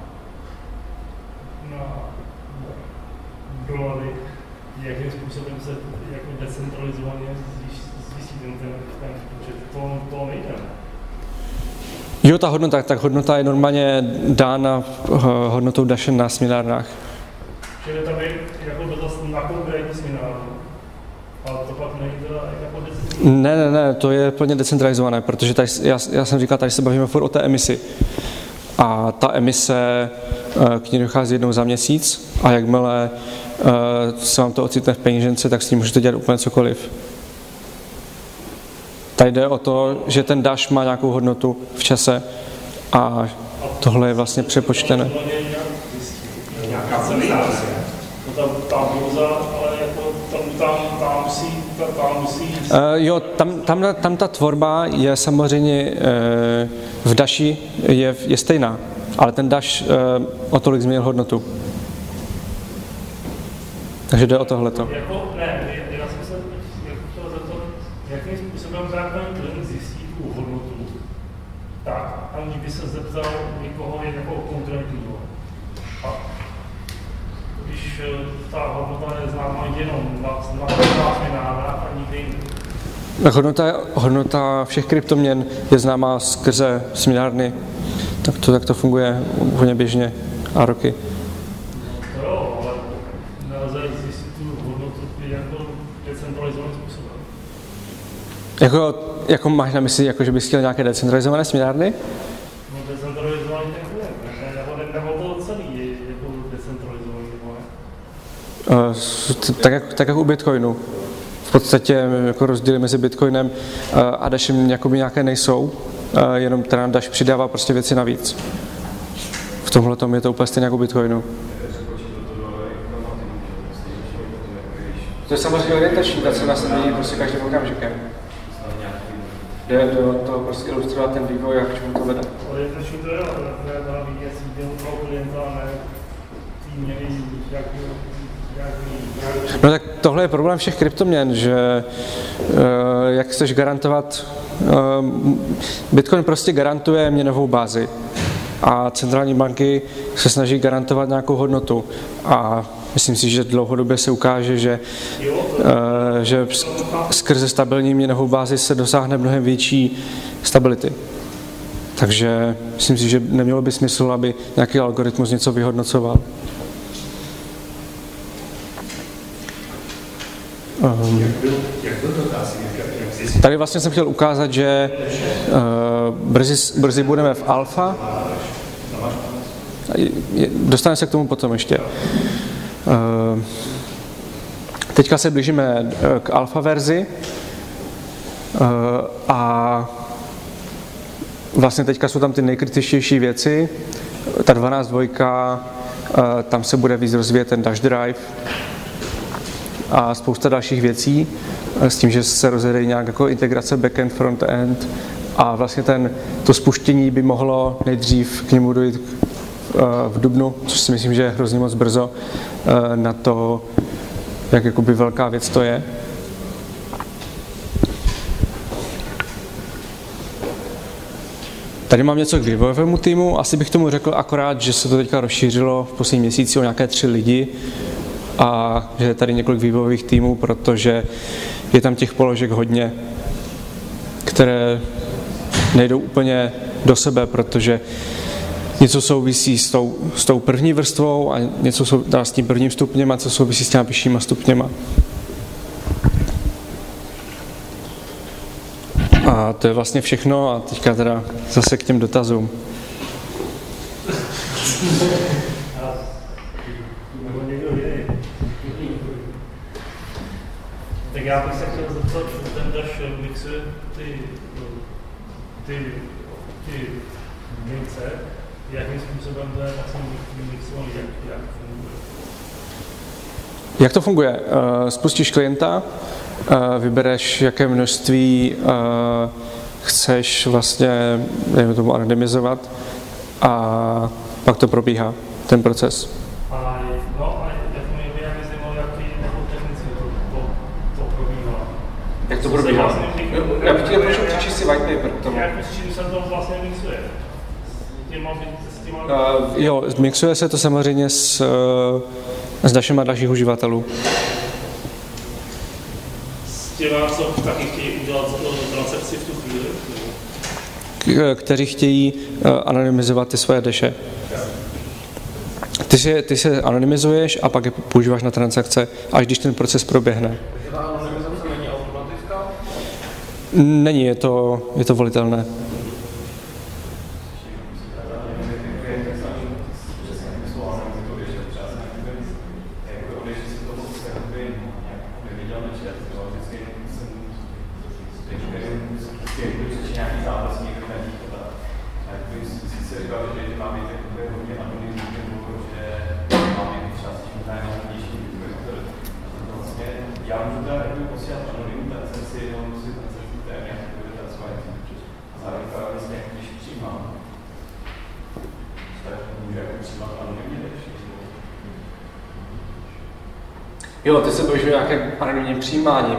na dolary, jakým způsobem se jako decentralizovaně zjistí ten, ten, ten přepočet. To, to nejde. Jo, ta hodnota, tak hodnota je normálně dána hodnotou Dashen na směnárnách. Čili tam je jako dotaz na konkrétní směnárnu. Ale to pak není teda jako decentralizované? Ne, ne, ne, to je plně decentralizované, protože tady, já, já jsem říkal, tady se bavíme furt o té emisi. A ta emise k ní dochází jednou za měsíc a jakmile se vám to ocitne v peněžence, tak s tím můžete dělat úplně cokoliv. Tady jde o to, že ten dash má nějakou hodnotu v čase a tohle je vlastně přepočtené. Nějaká celizace. Ta, ta burza, ale jako tam, tam, tam musí, tam, tam musí... Uh, jo, tam, tam, tam ta tvorba je samozřejmě uh, v dashi je, je stejná, ale ten dash uh, o tolik změnil hodnotu. Takže jde o tohleto. Jako, ne, já jsem se chtěl zeptat, jakým způsobem zákon klient zjistí tu hodnotu, tak, aniž by se zeptal někoho jako konkrétního. A když ta hodnota je známá jenom na, na směnárnách a nikdy jiný. Hodnota, hodnota všech kryptoměn je známá skrze směnárny, tak to, tak to funguje úplně běžně a roky. To jo, ale nelze zjistit tu hodnotu jako decentralizovaným způsobem. Jako, jako máš na mysli, jako, že bys chtěl nějaké decentralizované směnárny? No decentralizovaný ten klient, nebo, nebo to celý je jako decentralizovaný, nebo ne? Uh, tak, jak, tak jako u Bitcoinu. V podstatě jako rozdíly mezi Bitcoinem uh, a Dashem jakoby nějaké nejsou, uh, jenom teda Dash přidává prostě věci navíc. V tomhle tom je to úplně stejně jako u Bitcoinu. To je samozřejmě orientační, ta cena se mění prostě každým okamžikem. Jde do toho prostě ilustrovat ten vývoj a k čemu to vede. Orientační to je, ale to je teda vidět z výběru toho klienta, a ne tý měny, jak, jak, jak... No tak tohle je problém všech kryptoměn, že uh, jak chceš garantovat, uh, Bitcoin prostě garantuje měnovou bázi a centrální banky se snaží garantovat nějakou hodnotu a myslím si, že dlouhodobě se ukáže, že, že skrze stabilní měnovou bázi se dosáhne mnohem větší stability. Takže myslím si, že nemělo by smysl, aby nějaký algoritmus něco vyhodnocoval. Um, tady vlastně jsem chtěl ukázat, že uh, brzy, brzy budeme v alfa. Dostaneme se k tomu potom ještě. Uh, teďka se blížíme k alfa verzi uh, a vlastně teďka jsou tam ty nejkritičtější věci. Ta dvanáct dvojka, uh, tam se bude víc rozvíjet ten dash drive a spousta dalších věcí s tím, že se rozjede nějak jako integrace backend, frontend a vlastně ten, to spuštění by mohlo nejdřív k němu dojít v dubnu, což si myslím, že je hrozně moc brzo na to, jak jakoby velká věc to je. Tady mám něco k vývojovému týmu, asi bych tomu řekl akorát, že se to teďka rozšířilo v posledním měsíci o nějaké tři lidi a že je tady několik vývojových týmů, protože je tam těch položek hodně, které nejdou úplně do sebe, protože něco souvisí s tou, s tou první vrstvou a něco sou, s tím prvním stupněm a co souvisí s těma vyššíma stupněma. A to je vlastně všechno a teďka teda zase k těm dotazům. Tak já bych se chtěl zeptat, že ten dash mixuje ty, ty, ty mince, jakým způsobem to je vlastně mixovaný, jak, jak funguje? Jak to funguje? Spustíš klienta, vybereš, jaké množství chceš vlastně, dejme tomu, anonymizovat a pak to probíhá, ten proces. A, no, a jak mě by zajímalo, jaký nebo technicky to, to, to probíhá. Jak to probíhá? Já bych chtěl prošel přečíst si white paper k tomu. Jak s čím se to vlastně mixuje? S těma, s těma... Uh, jo, mixuje se to samozřejmě s, s dashema dalších uživatelů. S těma, co taky chtějí udělat transakci v tu chvíli? Kteří chtějí uh, anonymizovat ty svoje dashe. Ty, si, ty se anonymizuješ a pak je používáš na transakce, až když ten proces proběhne. Takže ta anonymizace není automatická? Není, je to, je to volitelné. Jo, ty se bojíš o nějaké anonymní přijímání.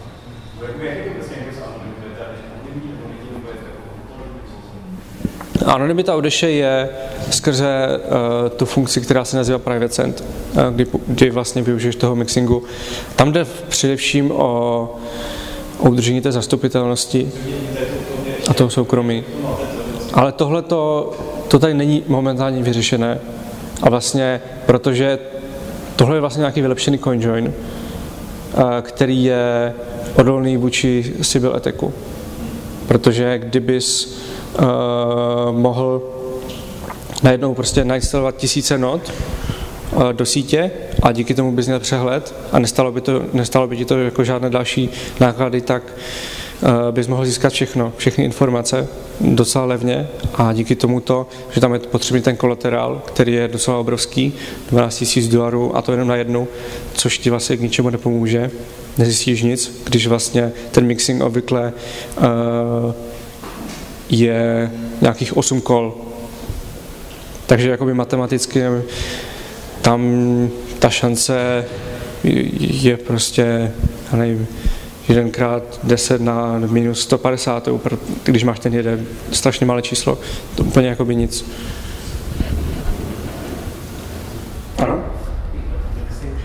Anonymita u dashe je skrze uh, tu funkci, která se nazývá private send, uh, kdy, kdy vlastně využiješ toho mixingu. Tam jde především o, o udržení té zastupitelnosti a toho soukromí. Ale tohle to tady není momentálně vyřešené. A vlastně, protože tohle je vlastně nějaký vylepšený CoinJoin, uh, který je odolný vůči Sybil attacku. Protože kdybys uh, mohl najednou prostě nainstalovat tisíce not uh, do sítě a díky tomu bys měl přehled a nestalo by, to, nestalo by ti to jako žádné další náklady, tak uh, bys mohl získat všechno, všechny informace docela levně a díky tomuto, že tam je potřebný ten kolaterál, který je docela obrovský, dvanáct tisíc dolarů a to jenom na jednu, což ti vlastně k ničemu nepomůže, nezjistíš nic, když vlastně ten mixing obvykle uh, je nějakých osm kol. Takže jakoby matematicky tam ta šance je prostě, já nevím, jedenkrát deset na minus sto padesát, když máš ten jeden strašně malé číslo, to úplně jakoby nic. Ano?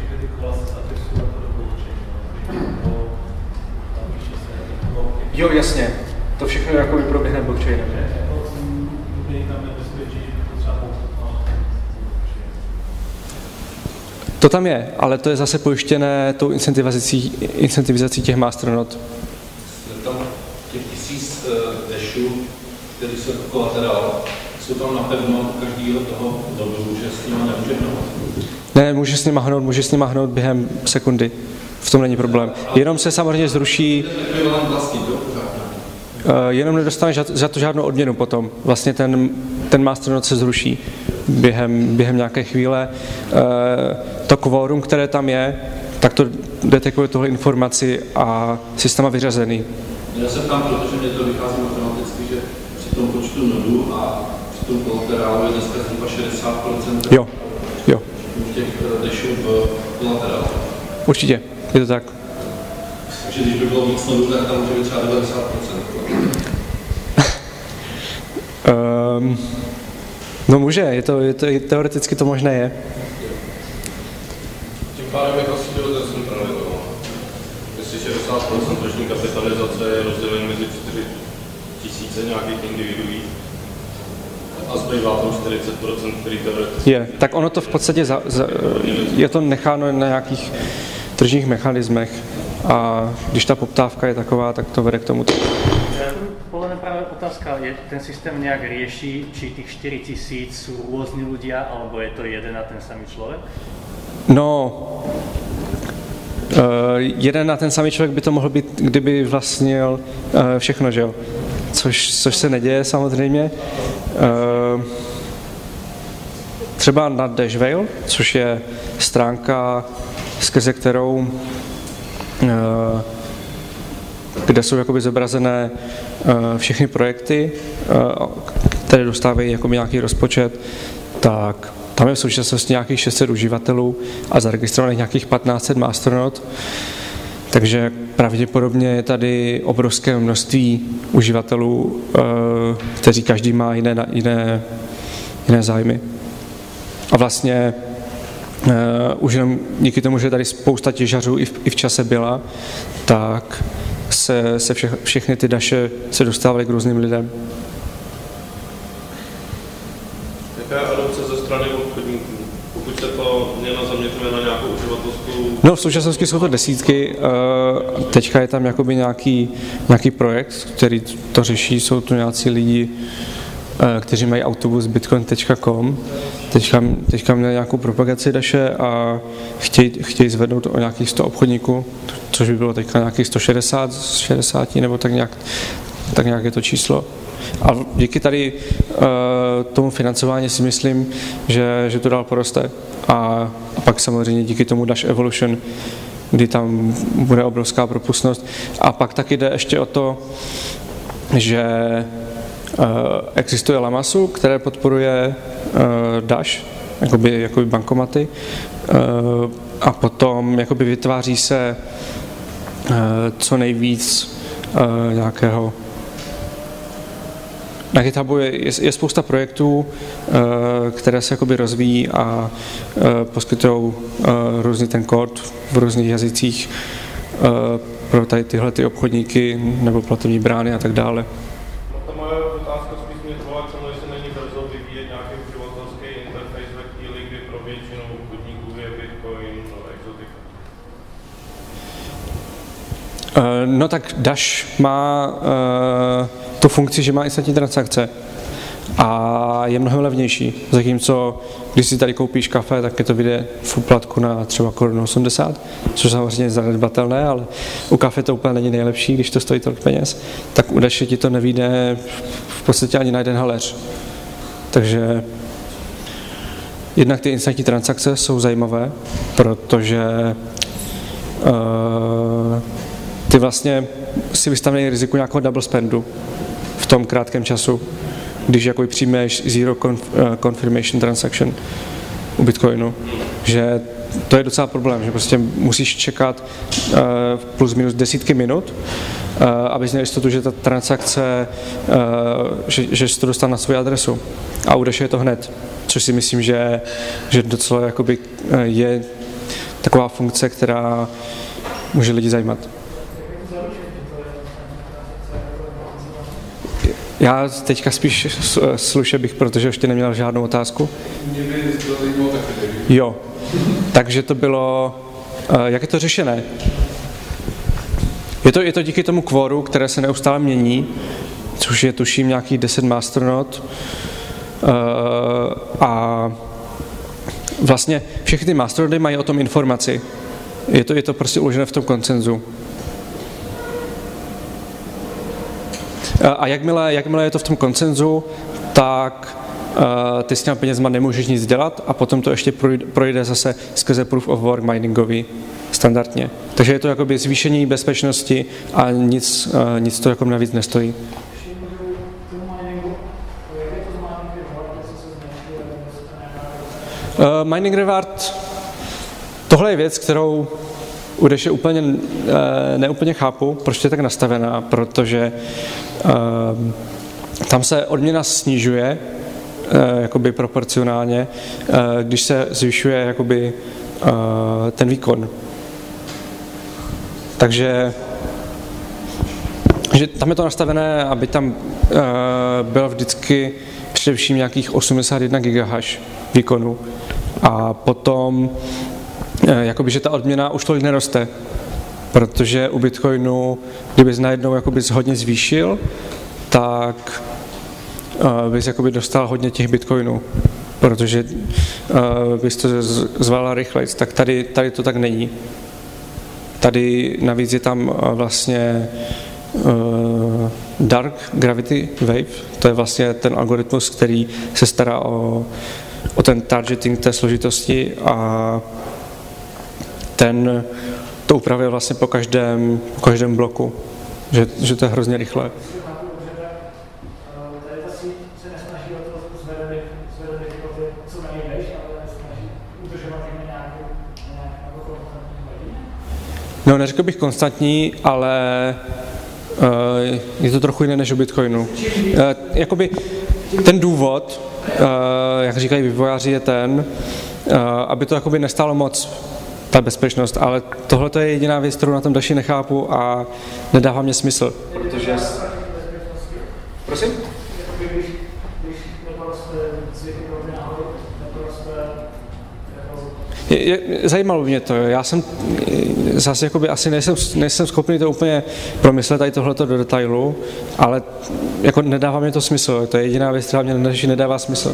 Jo, jasně. To všechno jako proběhne blockchainem. To tam je, ale to je zase pojištěné tou incentivizací, incentivizací těch masternod. Tam těch tisíc dashů, který jsou jako kolaterál, jsou tam napevno u každého toho dobu, že s nimi nemůže hnout. Ne, může s nima hnout, může s nima hnout během sekundy. V tom není problém. Jenom se samozřejmě zruší... Jenom nedostaneš za to žádnou odměnu potom. Vlastně ten, ten masternode se zruší během, během nějaké chvíle. To kvórum, které tam je, tak to detekuje tuhle informaci a systém má vyřazený. Já se ptám, protože mě to vychází matematicky, že při tom počtu nodů a při tom kolaterálu je dneska zhruba šedesát procent jo, jo. těch dashů v kolaterálu. Určitě, je to tak. Takže když by bylo víc nodů, tak tam může být třeba devadesát procent. um, no může, je to, je to, teoreticky to možné je. Tím pádem jak asi bylo decentralizovat. Jestli šedesát procent roční kapitalizace je rozdělen mezi čtyři tisíce nějakých individuí a zbývá tam čtyřicet procent, který teoreticky... Je, tak ono to v podstatě za, za, je to necháno na nějakých tržních mechanismech a když ta poptávka je taková, tak to vede k tomu. Podľa mňa práve otázka je, ten systém nejak rieši, či tých štyri tisíc sú rôzni ľudia, alebo je to jeden a ten samý človek? No, uh, jeden a ten samý člověk by to mohl být, kdyby vlastnil uh, všechno, že jo? Což, což se neděje samozřejmě. Uh, třeba na Dashvale, což je stránka, skrze kterou uh, kde jsou jakoby zobrazené uh, všechny projekty, uh, které dostávají jakoby nějaký rozpočet, tak tam je v současnosti nějakých šest set uživatelů a zaregistrovaných nějakých patnáct set masternod. Takže pravděpodobně je tady obrovské množství uživatelů, uh, kteří každý má jiné, jiné, jiné zájmy. A vlastně uh, už jenom díky tomu, že tady spousta těžařů i v, i v čase byla, tak se, se vše, všechny ty daše se dostávaly k různým lidem. Jaká je adopce ze strany obchodníků? Pokud se to měla zaměřuje na nějakou uživatelskou... No v současnosti jsou to desítky, teďka je tam jakoby nějaký, nějaký projekt, který to řeší, jsou tu nějací lidi, kteří mají autobus bitcoin tečka com, teďka, teďka měli nějakou propagaci daše a chtějí, chtějí zvednout o nějakých sto obchodníků, což by bylo teďka nějakých sto šedesát z šedesáti, nebo tak nějak, tak nějak je to číslo. A díky tady uh, tomu financování si myslím, že, že to dál poroste. A, a pak samozřejmě díky tomu Dash Evolution, kdy tam bude obrovská propustnost. A pak taky jde ještě o to, že uh, existuje Lamasu, které podporuje uh, Dash, jakoby, jakoby bankomaty. Uh, a potom jakoby vytváří se uh, co nejvíc uh, nějakého. Na GitHubu je, je, je spousta projektů, uh, které se jakoby rozvíjí a uh, poskytují uh, různý ten kód v různých jazycích uh, pro tady tyhle ty obchodníky nebo platební brány a tak dále. Ta moje otázka spíš směřovala k tomu, jestli není brzo vyvíjet nějaký uživatelský interface ve chvíli, kdy pro většinu obchodníků je Bitcoin no, exotika. Uh, no tak Dash má uh, tu funkci, že má instantní transakce a je mnohem levnější. Zatímco, když si tady koupíš kafe, tak je to vyjde v úplatku na třeba korunu osmdesát, což samozřejmě je zanedbatelné, ale u kafe to úplně není nejlepší, když to stojí tolik peněz, tak u Dashe ti to nevyjde v podstatě ani na jeden haléř. Takže jednak ty instantní transakce jsou zajímavé, protože uh, ty vlastně si vystavený riziku nějakého double spendu v tom krátkém času, když jako přijmeš zero confirmation transaction u Bitcoinu, že to je docela problém, že prostě musíš čekat uh, plus minus desítky minut, uh, abys měl jistotu, že ta transakce, uh, že, že jsi to dostal na svou adresu. A u Dashe je to hned, což si myslím, že, že docela jakoby, uh, je taková funkce, která může lidi zajímat. Já teďka spíš slušel bych, protože ještě neměl žádnou otázku. Mě by to zajímalo taky. Jo, takže to bylo, jak je to řešené? Je to, je to díky tomu kvoru, které se neustále mění, což je tuším nějakých deset masternod. A vlastně všechny ty masternody mají o tom informaci. Je to, je to prostě uložené v tom konsenzu. A jakmile, jakmile je to v tom konsenzu, tak uh, ty s těma penězma nemůžeš nic dělat a potom to ještě projde, projde zase skrze proof of work miningový standardně. Takže je to jakoby zvýšení bezpečnosti a nic, uh, nic to jako navíc nestojí. Uh, mining reward, tohle je věc, kterou u Dashe úplně uh, neúplně chápu, proč je tak nastavená, protože uh, tam se odměna snižuje uh, jakoby proporcionálně, uh, když se zvyšuje jakoby uh, ten výkon. Takže že tam je to nastavené, aby tam uh, byl vždycky především nějakých osmdesát jedna gigahash výkonu. A potom, jakoby, že ta odměna už tolik neroste, protože u Bitcoinu, kdyby jsi najednou jakoby hodně zvýšil, tak uh, bys jakoby dostal hodně těch Bitcoinů, protože uh, bys to zvalil rychleji, tak tady, tady to tak není. Tady navíc je tam uh, vlastně uh, Dark Gravity Wave, to je vlastně ten algoritmus, který se stará o o ten targeting té složitosti a ten to upravuje vlastně po každém, po každém bloku, že, že to je hrozně rychle. No, neřekl bych konstantní, ale uh, je to trochu jiné než u Bitcoinu. Uh, jakoby ten důvod, Uh, jak říkají vývojáři, je ten, uh, aby to jakoby nestálo moc, ta bezpečnost, ale tohle je jediná věc, kterou na tom Dashi nechápu a nedává mě smysl. Protože... Prosím? Je, je, zajímalo mě to, já jsem zase jakoby asi nejsem, nejsem schopný to úplně promyslet tady tohleto do detailu, ale jako nedává mě to smysl, to je jediná věc, která mě nedává smysl.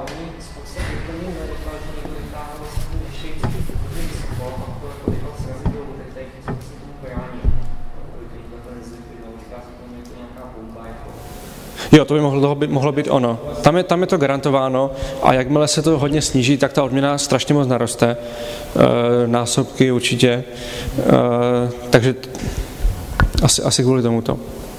Jo, to by mohlo být, mohlo být ono. Tam je, tam je to garantováno a jakmile se to hodně sníží, tak ta odměna strašně moc naroste. E, násobky určitě. E, takže asi, asi kvůli tomuto.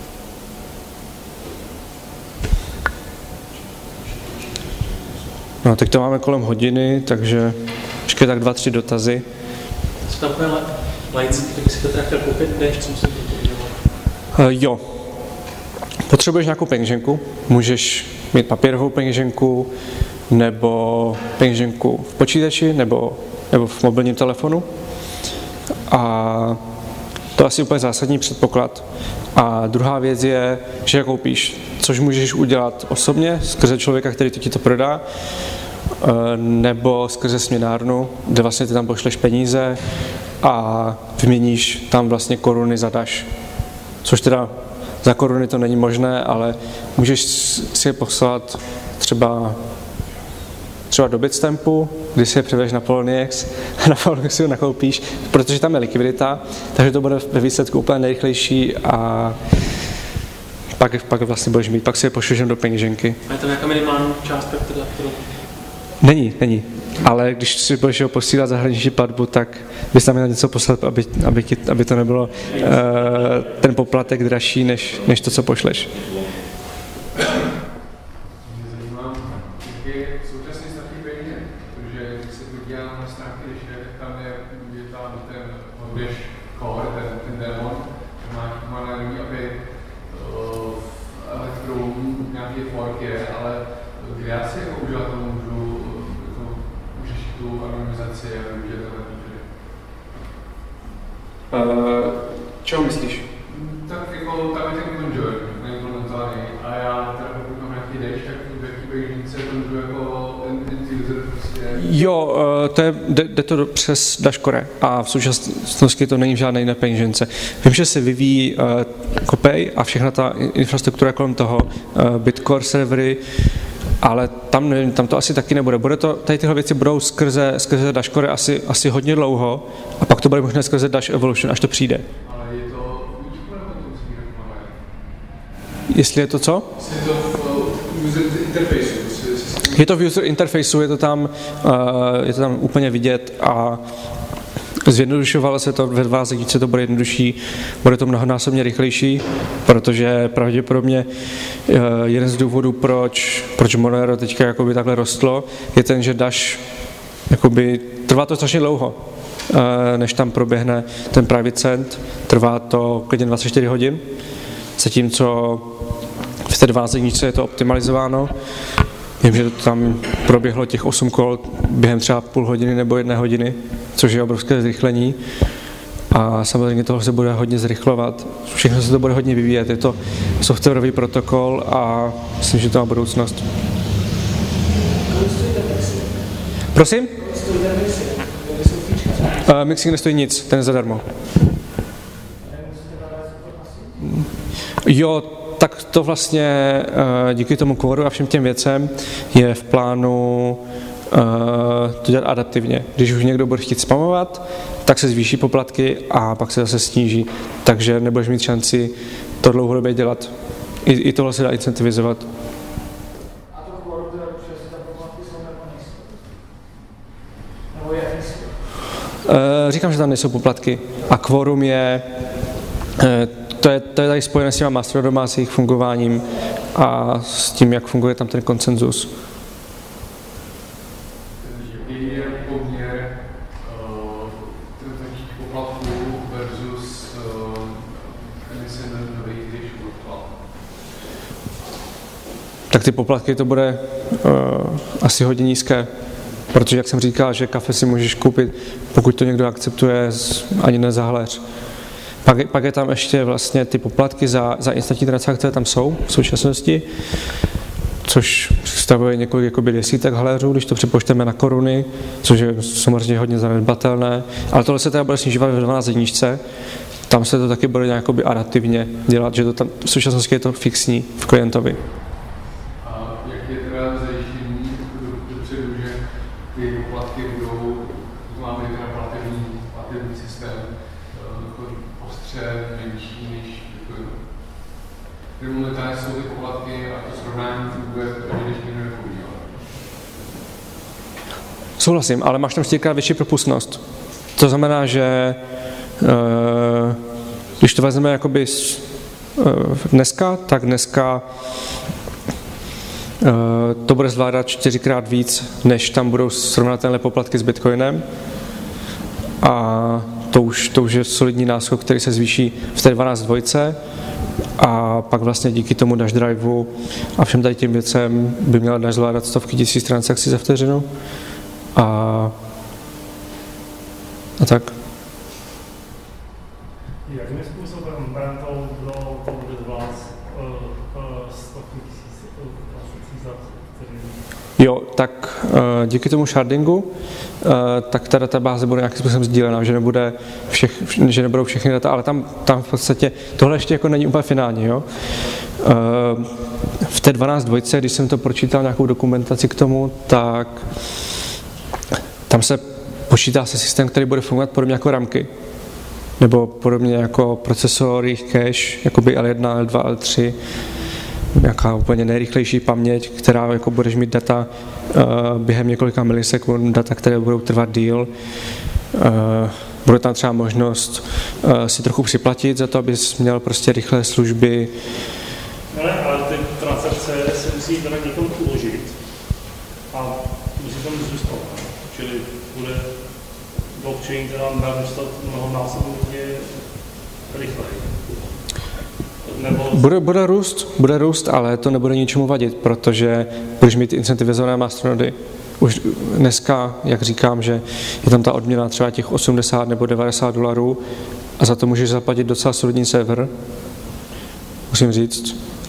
No, teď to máme kolem hodiny, takže ještě tak dva, tři dotazy. Co tam bude lajci, kdyby si to teda chtěl koupit, než co musím to e, Jo. Potřebuješ nějakou peněženku, můžeš mít papírovou peněženku, nebo peněženku v počítači, nebo, nebo v mobilním telefonu. A to je asi úplně zásadní předpoklad. A druhá věc je, že je koupíš, což můžeš udělat osobně, skrze člověka, který ti to prodá, nebo skrze směnárnu, kde vlastně ty tam pošleš peníze a vyměníš tam vlastně koruny za Dash. Což teda za koruny to není možné, ale můžeš si je poslat třeba, třeba do Bitstampu, kdy si je převedeš na Poloniex a na Poloniex si ho nakoupíš, protože tam je likvidita, takže to bude ve výsledku úplně nejrychlejší a pak, pak vlastně budeš mít, pak si je pošleš do peněženky. A je tam nějaká minimální částka, která... Není, není. Ale když si budeš ho posílat zahraniční platbu, tak bys tam měl něco poslat, aby, aby, aby to nebylo uh, ten poplatek dražší, než, než to, co pošleš. Mě zajímá, jak je současný stav těch peněz, protože když se podívám na stránky, že tam je, je tam ten Dash Core, ten, ten démon, má, má najednou, aby uh, elektrou nějaký fork je, ale kde já si jako uživatel můžu řešit tu anonymizaci a využít tohle feature? Uh, čeho myslíš? Tak jako tam je ten conjoin neimplementovaný a já Jo, to je, jde, jde to přes Dashcore a v současnosti to není v žádné jiné peněžence. Vím, že se vyvíjí uh, Kopej a všechna ta infrastruktura kolem toho, uh, Bitcore servery, ale tam, nevím, tam to asi taky nebude. Bude to, tady tyhle věci budou skrze, skrze Dashcore asi, asi hodně dlouho a pak to bude možné skrze Dash Evolution, až to přijde. Ale je to Jestli je to co? Je to v user interfaceu. Je to v user interfaceu, je to tam, uh, je to tam úplně vidět a zjednodušovalo se to, ve dvaceti to bude jednodušší, bude to mnohonásobně rychlejší, protože pravděpodobně uh, jeden z důvodů, proč, proč Monero teďka jakoby takhle rostlo, je ten, že Dash jakoby, trvá to strašně dlouho, uh, než tam proběhne ten private send, trvá to klidně dvacet čtyři hodin, zatímco v té dvaceti je to optimalizováno. Vím, že to tam proběhlo těch osm kol během třeba půl hodiny nebo jedné hodiny, což je obrovské zrychlení. A samozřejmě toho se bude hodně zrychlovat. Všechno se to bude hodně vyvíjet. Je to softwarový protokol a myslím, že to má budoucnost. Prosím? Uh, mixing nestojí nic, ten je zadarmo. Jo, tak to vlastně díky tomu kódu a všem těm věcem je v plánu to dělat adaptivně. Když už někdo bude chtít spamovat, tak se zvýší poplatky a pak se zase sníží. Takže nebudeš mít šanci to dlouhodobě dělat. I, i tohle se dá incentivizovat. A to kódu teda už jestli ta poplatky jsou nebo nejsou? Nebo jak nejsou? Říkám, že tam nejsou poplatky. A kvórum je To je, to je tady spojené s těma Mastodonama, s jejich fungováním a s tím, jak funguje tam ten konsenzus. Jaký je poměr těch poplatků versus emise nových dashboardů? Tak ty poplatky to bude uh, asi hodně nízké, protože, jak jsem říkal, že kafe si můžeš koupit, pokud to někdo akceptuje, ani ne za haléř. Pak, pak je tam ještě vlastně ty poplatky za, za instantní transakce, tam jsou v současnosti, což představuje několik jakoby desítek haléřů, když to přepočteme na koruny, což je samozřejmě hodně zanedbatelné, ale tohle se teda bude snižovat ve dvanáct jedničce, tam se to taky bude nějak adaptivně dělat, že to tam v současnosti je to fixní v klientovi. A jak je teda zajištění dopředu, že ty poplatky budou, máme teda platební, platební systém, menší než Bitcoinu. Kde momentálně jsou ty poplatky a to srovnání funguje ani než mě nepoužívá. Souhlasím, ale máš tam čtyřikrát větší propustnost. To znamená, že uh, když to vezmeme jakoby uh, dneska, tak dneska uh, to bude zvládat čtyřikrát víc, než tam budou srovnatelné poplatky s Bitcoinem. A To už, to už je solidní náskok, který se zvýší v té dvanáct dvojce a pak vlastně díky tomu Dash Driveu a všem tady těm věcem by měla Dash zvládat stovky tisíc transakcí za vteřinu a, a tak. Jakým způsobem Brantou to bude zvládat stovky tisíc transakcí za vteřinu? Jo, tak díky tomu shardingu, tak ta databáze bude nějakým způsobem sdílená, že, nebude všech, že nebudou všechny data, ale tam, tam v podstatě tohle ještě jako není úplně finální. Jo? V té dvanáct dvojce, když jsem to pročítal nějakou dokumentaci k tomu, tak tam se počítá se systém, který bude fungovat podobně jako ramky, nebo podobně jako procesory, cache, jakoby L jedna, L dva, L tři, nějaká úplně nejrychlejší paměť, která jako budeš mít data uh, během několika milisekund, data, které budou trvat díl. Uh, bude tam třeba možnost uh, si trochu připlatit za to, abys měl prostě rychlé služby. No ne, ale ty transakce se musí teda někomu uložit a musí tam zůstat. Čili bude blockchain teda narůstat mnohonásobně rychleji. Nebo... Bude, bude růst, bude růst, ale to nebude ničemu vadit, protože budeš mít incentivizované masternody. Už dneska, jak říkám, že je tam ta odměna třeba těch osmdesát nebo devadesát dolarů a za to můžeš zaplatit docela solidní server, musím říct.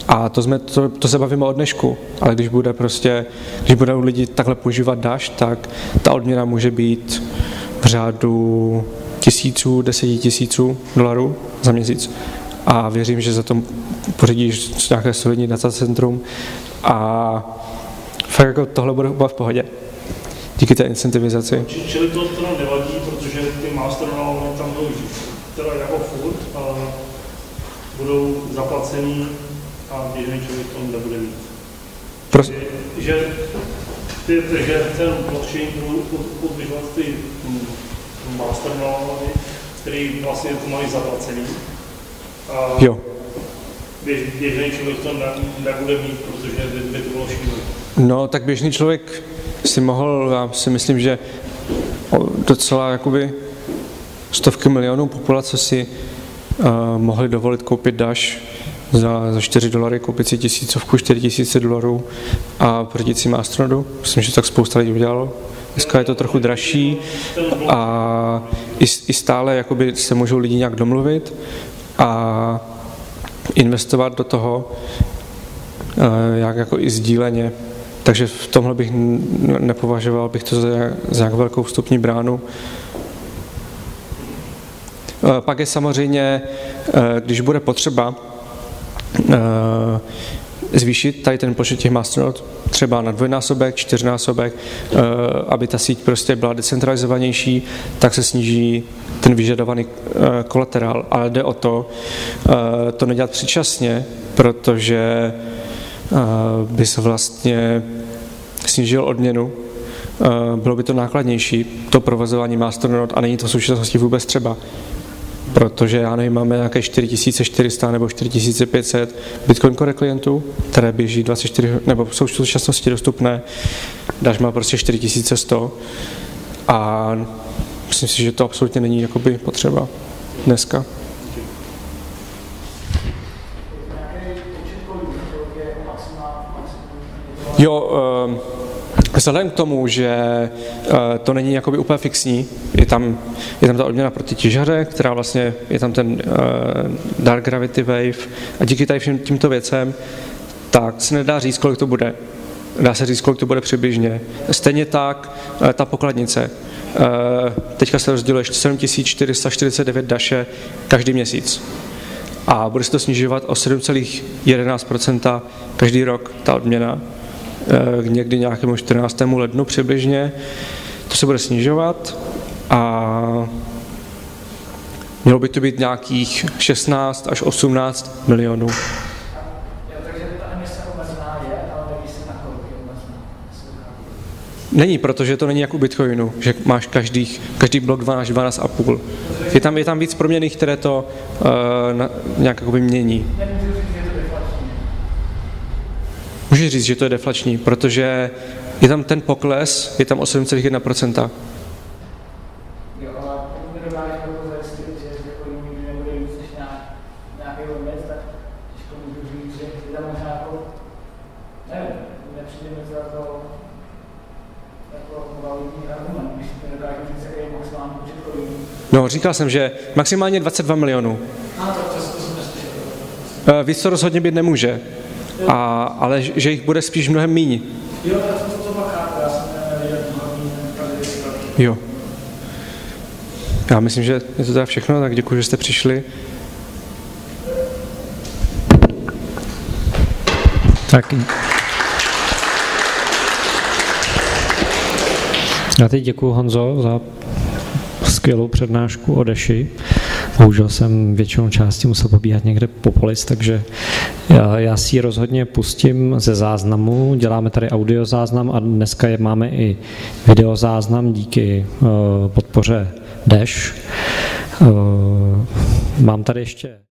A to, jsme, to, to se bavíme o dnešku, ale když bude prostě, když budou lidi takhle používat Dash, tak ta odměna může být v řádu tisíců, deseti tisíců dolarů za měsíc. A věřím, že za to pořídíš nějaké solidní datacentrum a fakt jako tohle bude úplně v pohodě. Díky té incentivizaci. Čili to teda nevadí, protože ty masternálny tam budou teda jako furt a budou zaplacený a běžný člověk to nebude mít. Pros- že, že, že ten blockchain budou podvyžovat ty masternálny, který vlastně to mají zaplacený. A jo. Běž, běžný člověk to ne, nebude mít, protože by to bylo šílené. No, tak běžný člověk si mohl, já si myslím, že docela jakoby stovky milionů populace si uh, mohli dovolit koupit Dash za, za čtyři dolary, koupit si tisícovku, čtyři tisíce dolarů a pořídit si Masternodu. Myslím, že tak spousta lidí udělalo. Dneska je to trochu dražší a i, i stále jakoby se můžou lidi nějak domluvit a investovat do toho, uh, jak jako i sdíleně. Takže v tomhle bych nepovažoval bych to za, za jak velkou vstupní bránu. Pak je samozřejmě, když bude potřeba zvýšit tady ten počet těch masternod, třeba na dvojnásobek, čtyřnásobek, aby ta síť prostě byla decentralizovanější, tak se sníží ten vyžadovaný kolaterál. Ale jde o to, to nedělat předčasně, protože by se vlastně snížil odměnu, bylo by to nákladnější, to provozování masternod a není to v současnosti vůbec třeba, protože já nevím, máme nějaké čtyři tisíce čtyři sta nebo čtyři tisíce pět set Bitcoin Core klientů, které běží dvacet čtyři, nebo jsou v současnosti dostupné, Dash má prostě čtyři tisíce sto a myslím si, že to absolutně není jakoby potřeba dneska. Jo, vzhledem k tomu, že to není jakoby úplně fixní, je tam, je tam ta odměna pro ty těžaře, která vlastně, je tam ten Dark Gravity Wave a díky tady všem tímto věcem, tak se nedá říct, kolik to bude. Dá se říct, kolik to bude přibližně. Stejně tak ta pokladnice. Teďka se rozděluje sedm tisíc čtyři sta čtyřicet devět daše každý měsíc. A bude se to snižovat o sedm celá jedenáct procenta každý rok, ta odměna. Někdy nějakému čtrnáctému lednu přibližně. To se bude snižovat a mělo by to být nějakých šestnáct až osmnáct milionů. Není, protože to není jako u Bitcoinu, že máš každý, každý blok dvanáct, dvanáct a půl. Je tam, je tam víc proměnných, které to uh, na, nějak jakoby mění. Můžeš říct, že to je deflační, protože je tam ten pokles, je tam osm celá jedna procenta. Jo, ale pokud mi dokážeš jako zajistit, že jako nikdy nebude víc než nějaký limit, tak těžko můžu říct, že je tam možná jako, nevím, nepřijde mi za to jako validní argument, když mi dokážu říct, jaký je maximální počet korun. No, říkal jsem, že maximálně dvacet dva milionů. No, tak to, to jsem neslyšel. Víc to rozhodně být nemůže. A, ale že jich bude spíš mnohem míň. Jo, tak to, to pak chápu, já jsem nevěděl hlavní ten. Jo. Já myslím, že je to teda všechno, tak děkuji, že jste přišli. Tak. Já teď děkuji, Honzo, za skvělou přednášku o Dashi. Bohužel jsem většinou části musel pobíhat někde po polis, takže já, já si ji rozhodně pustím ze záznamu. Děláme tady audiozáznam a dneska je, máme i videozáznam díky uh, podpoře Dash. Uh, mám tady ještě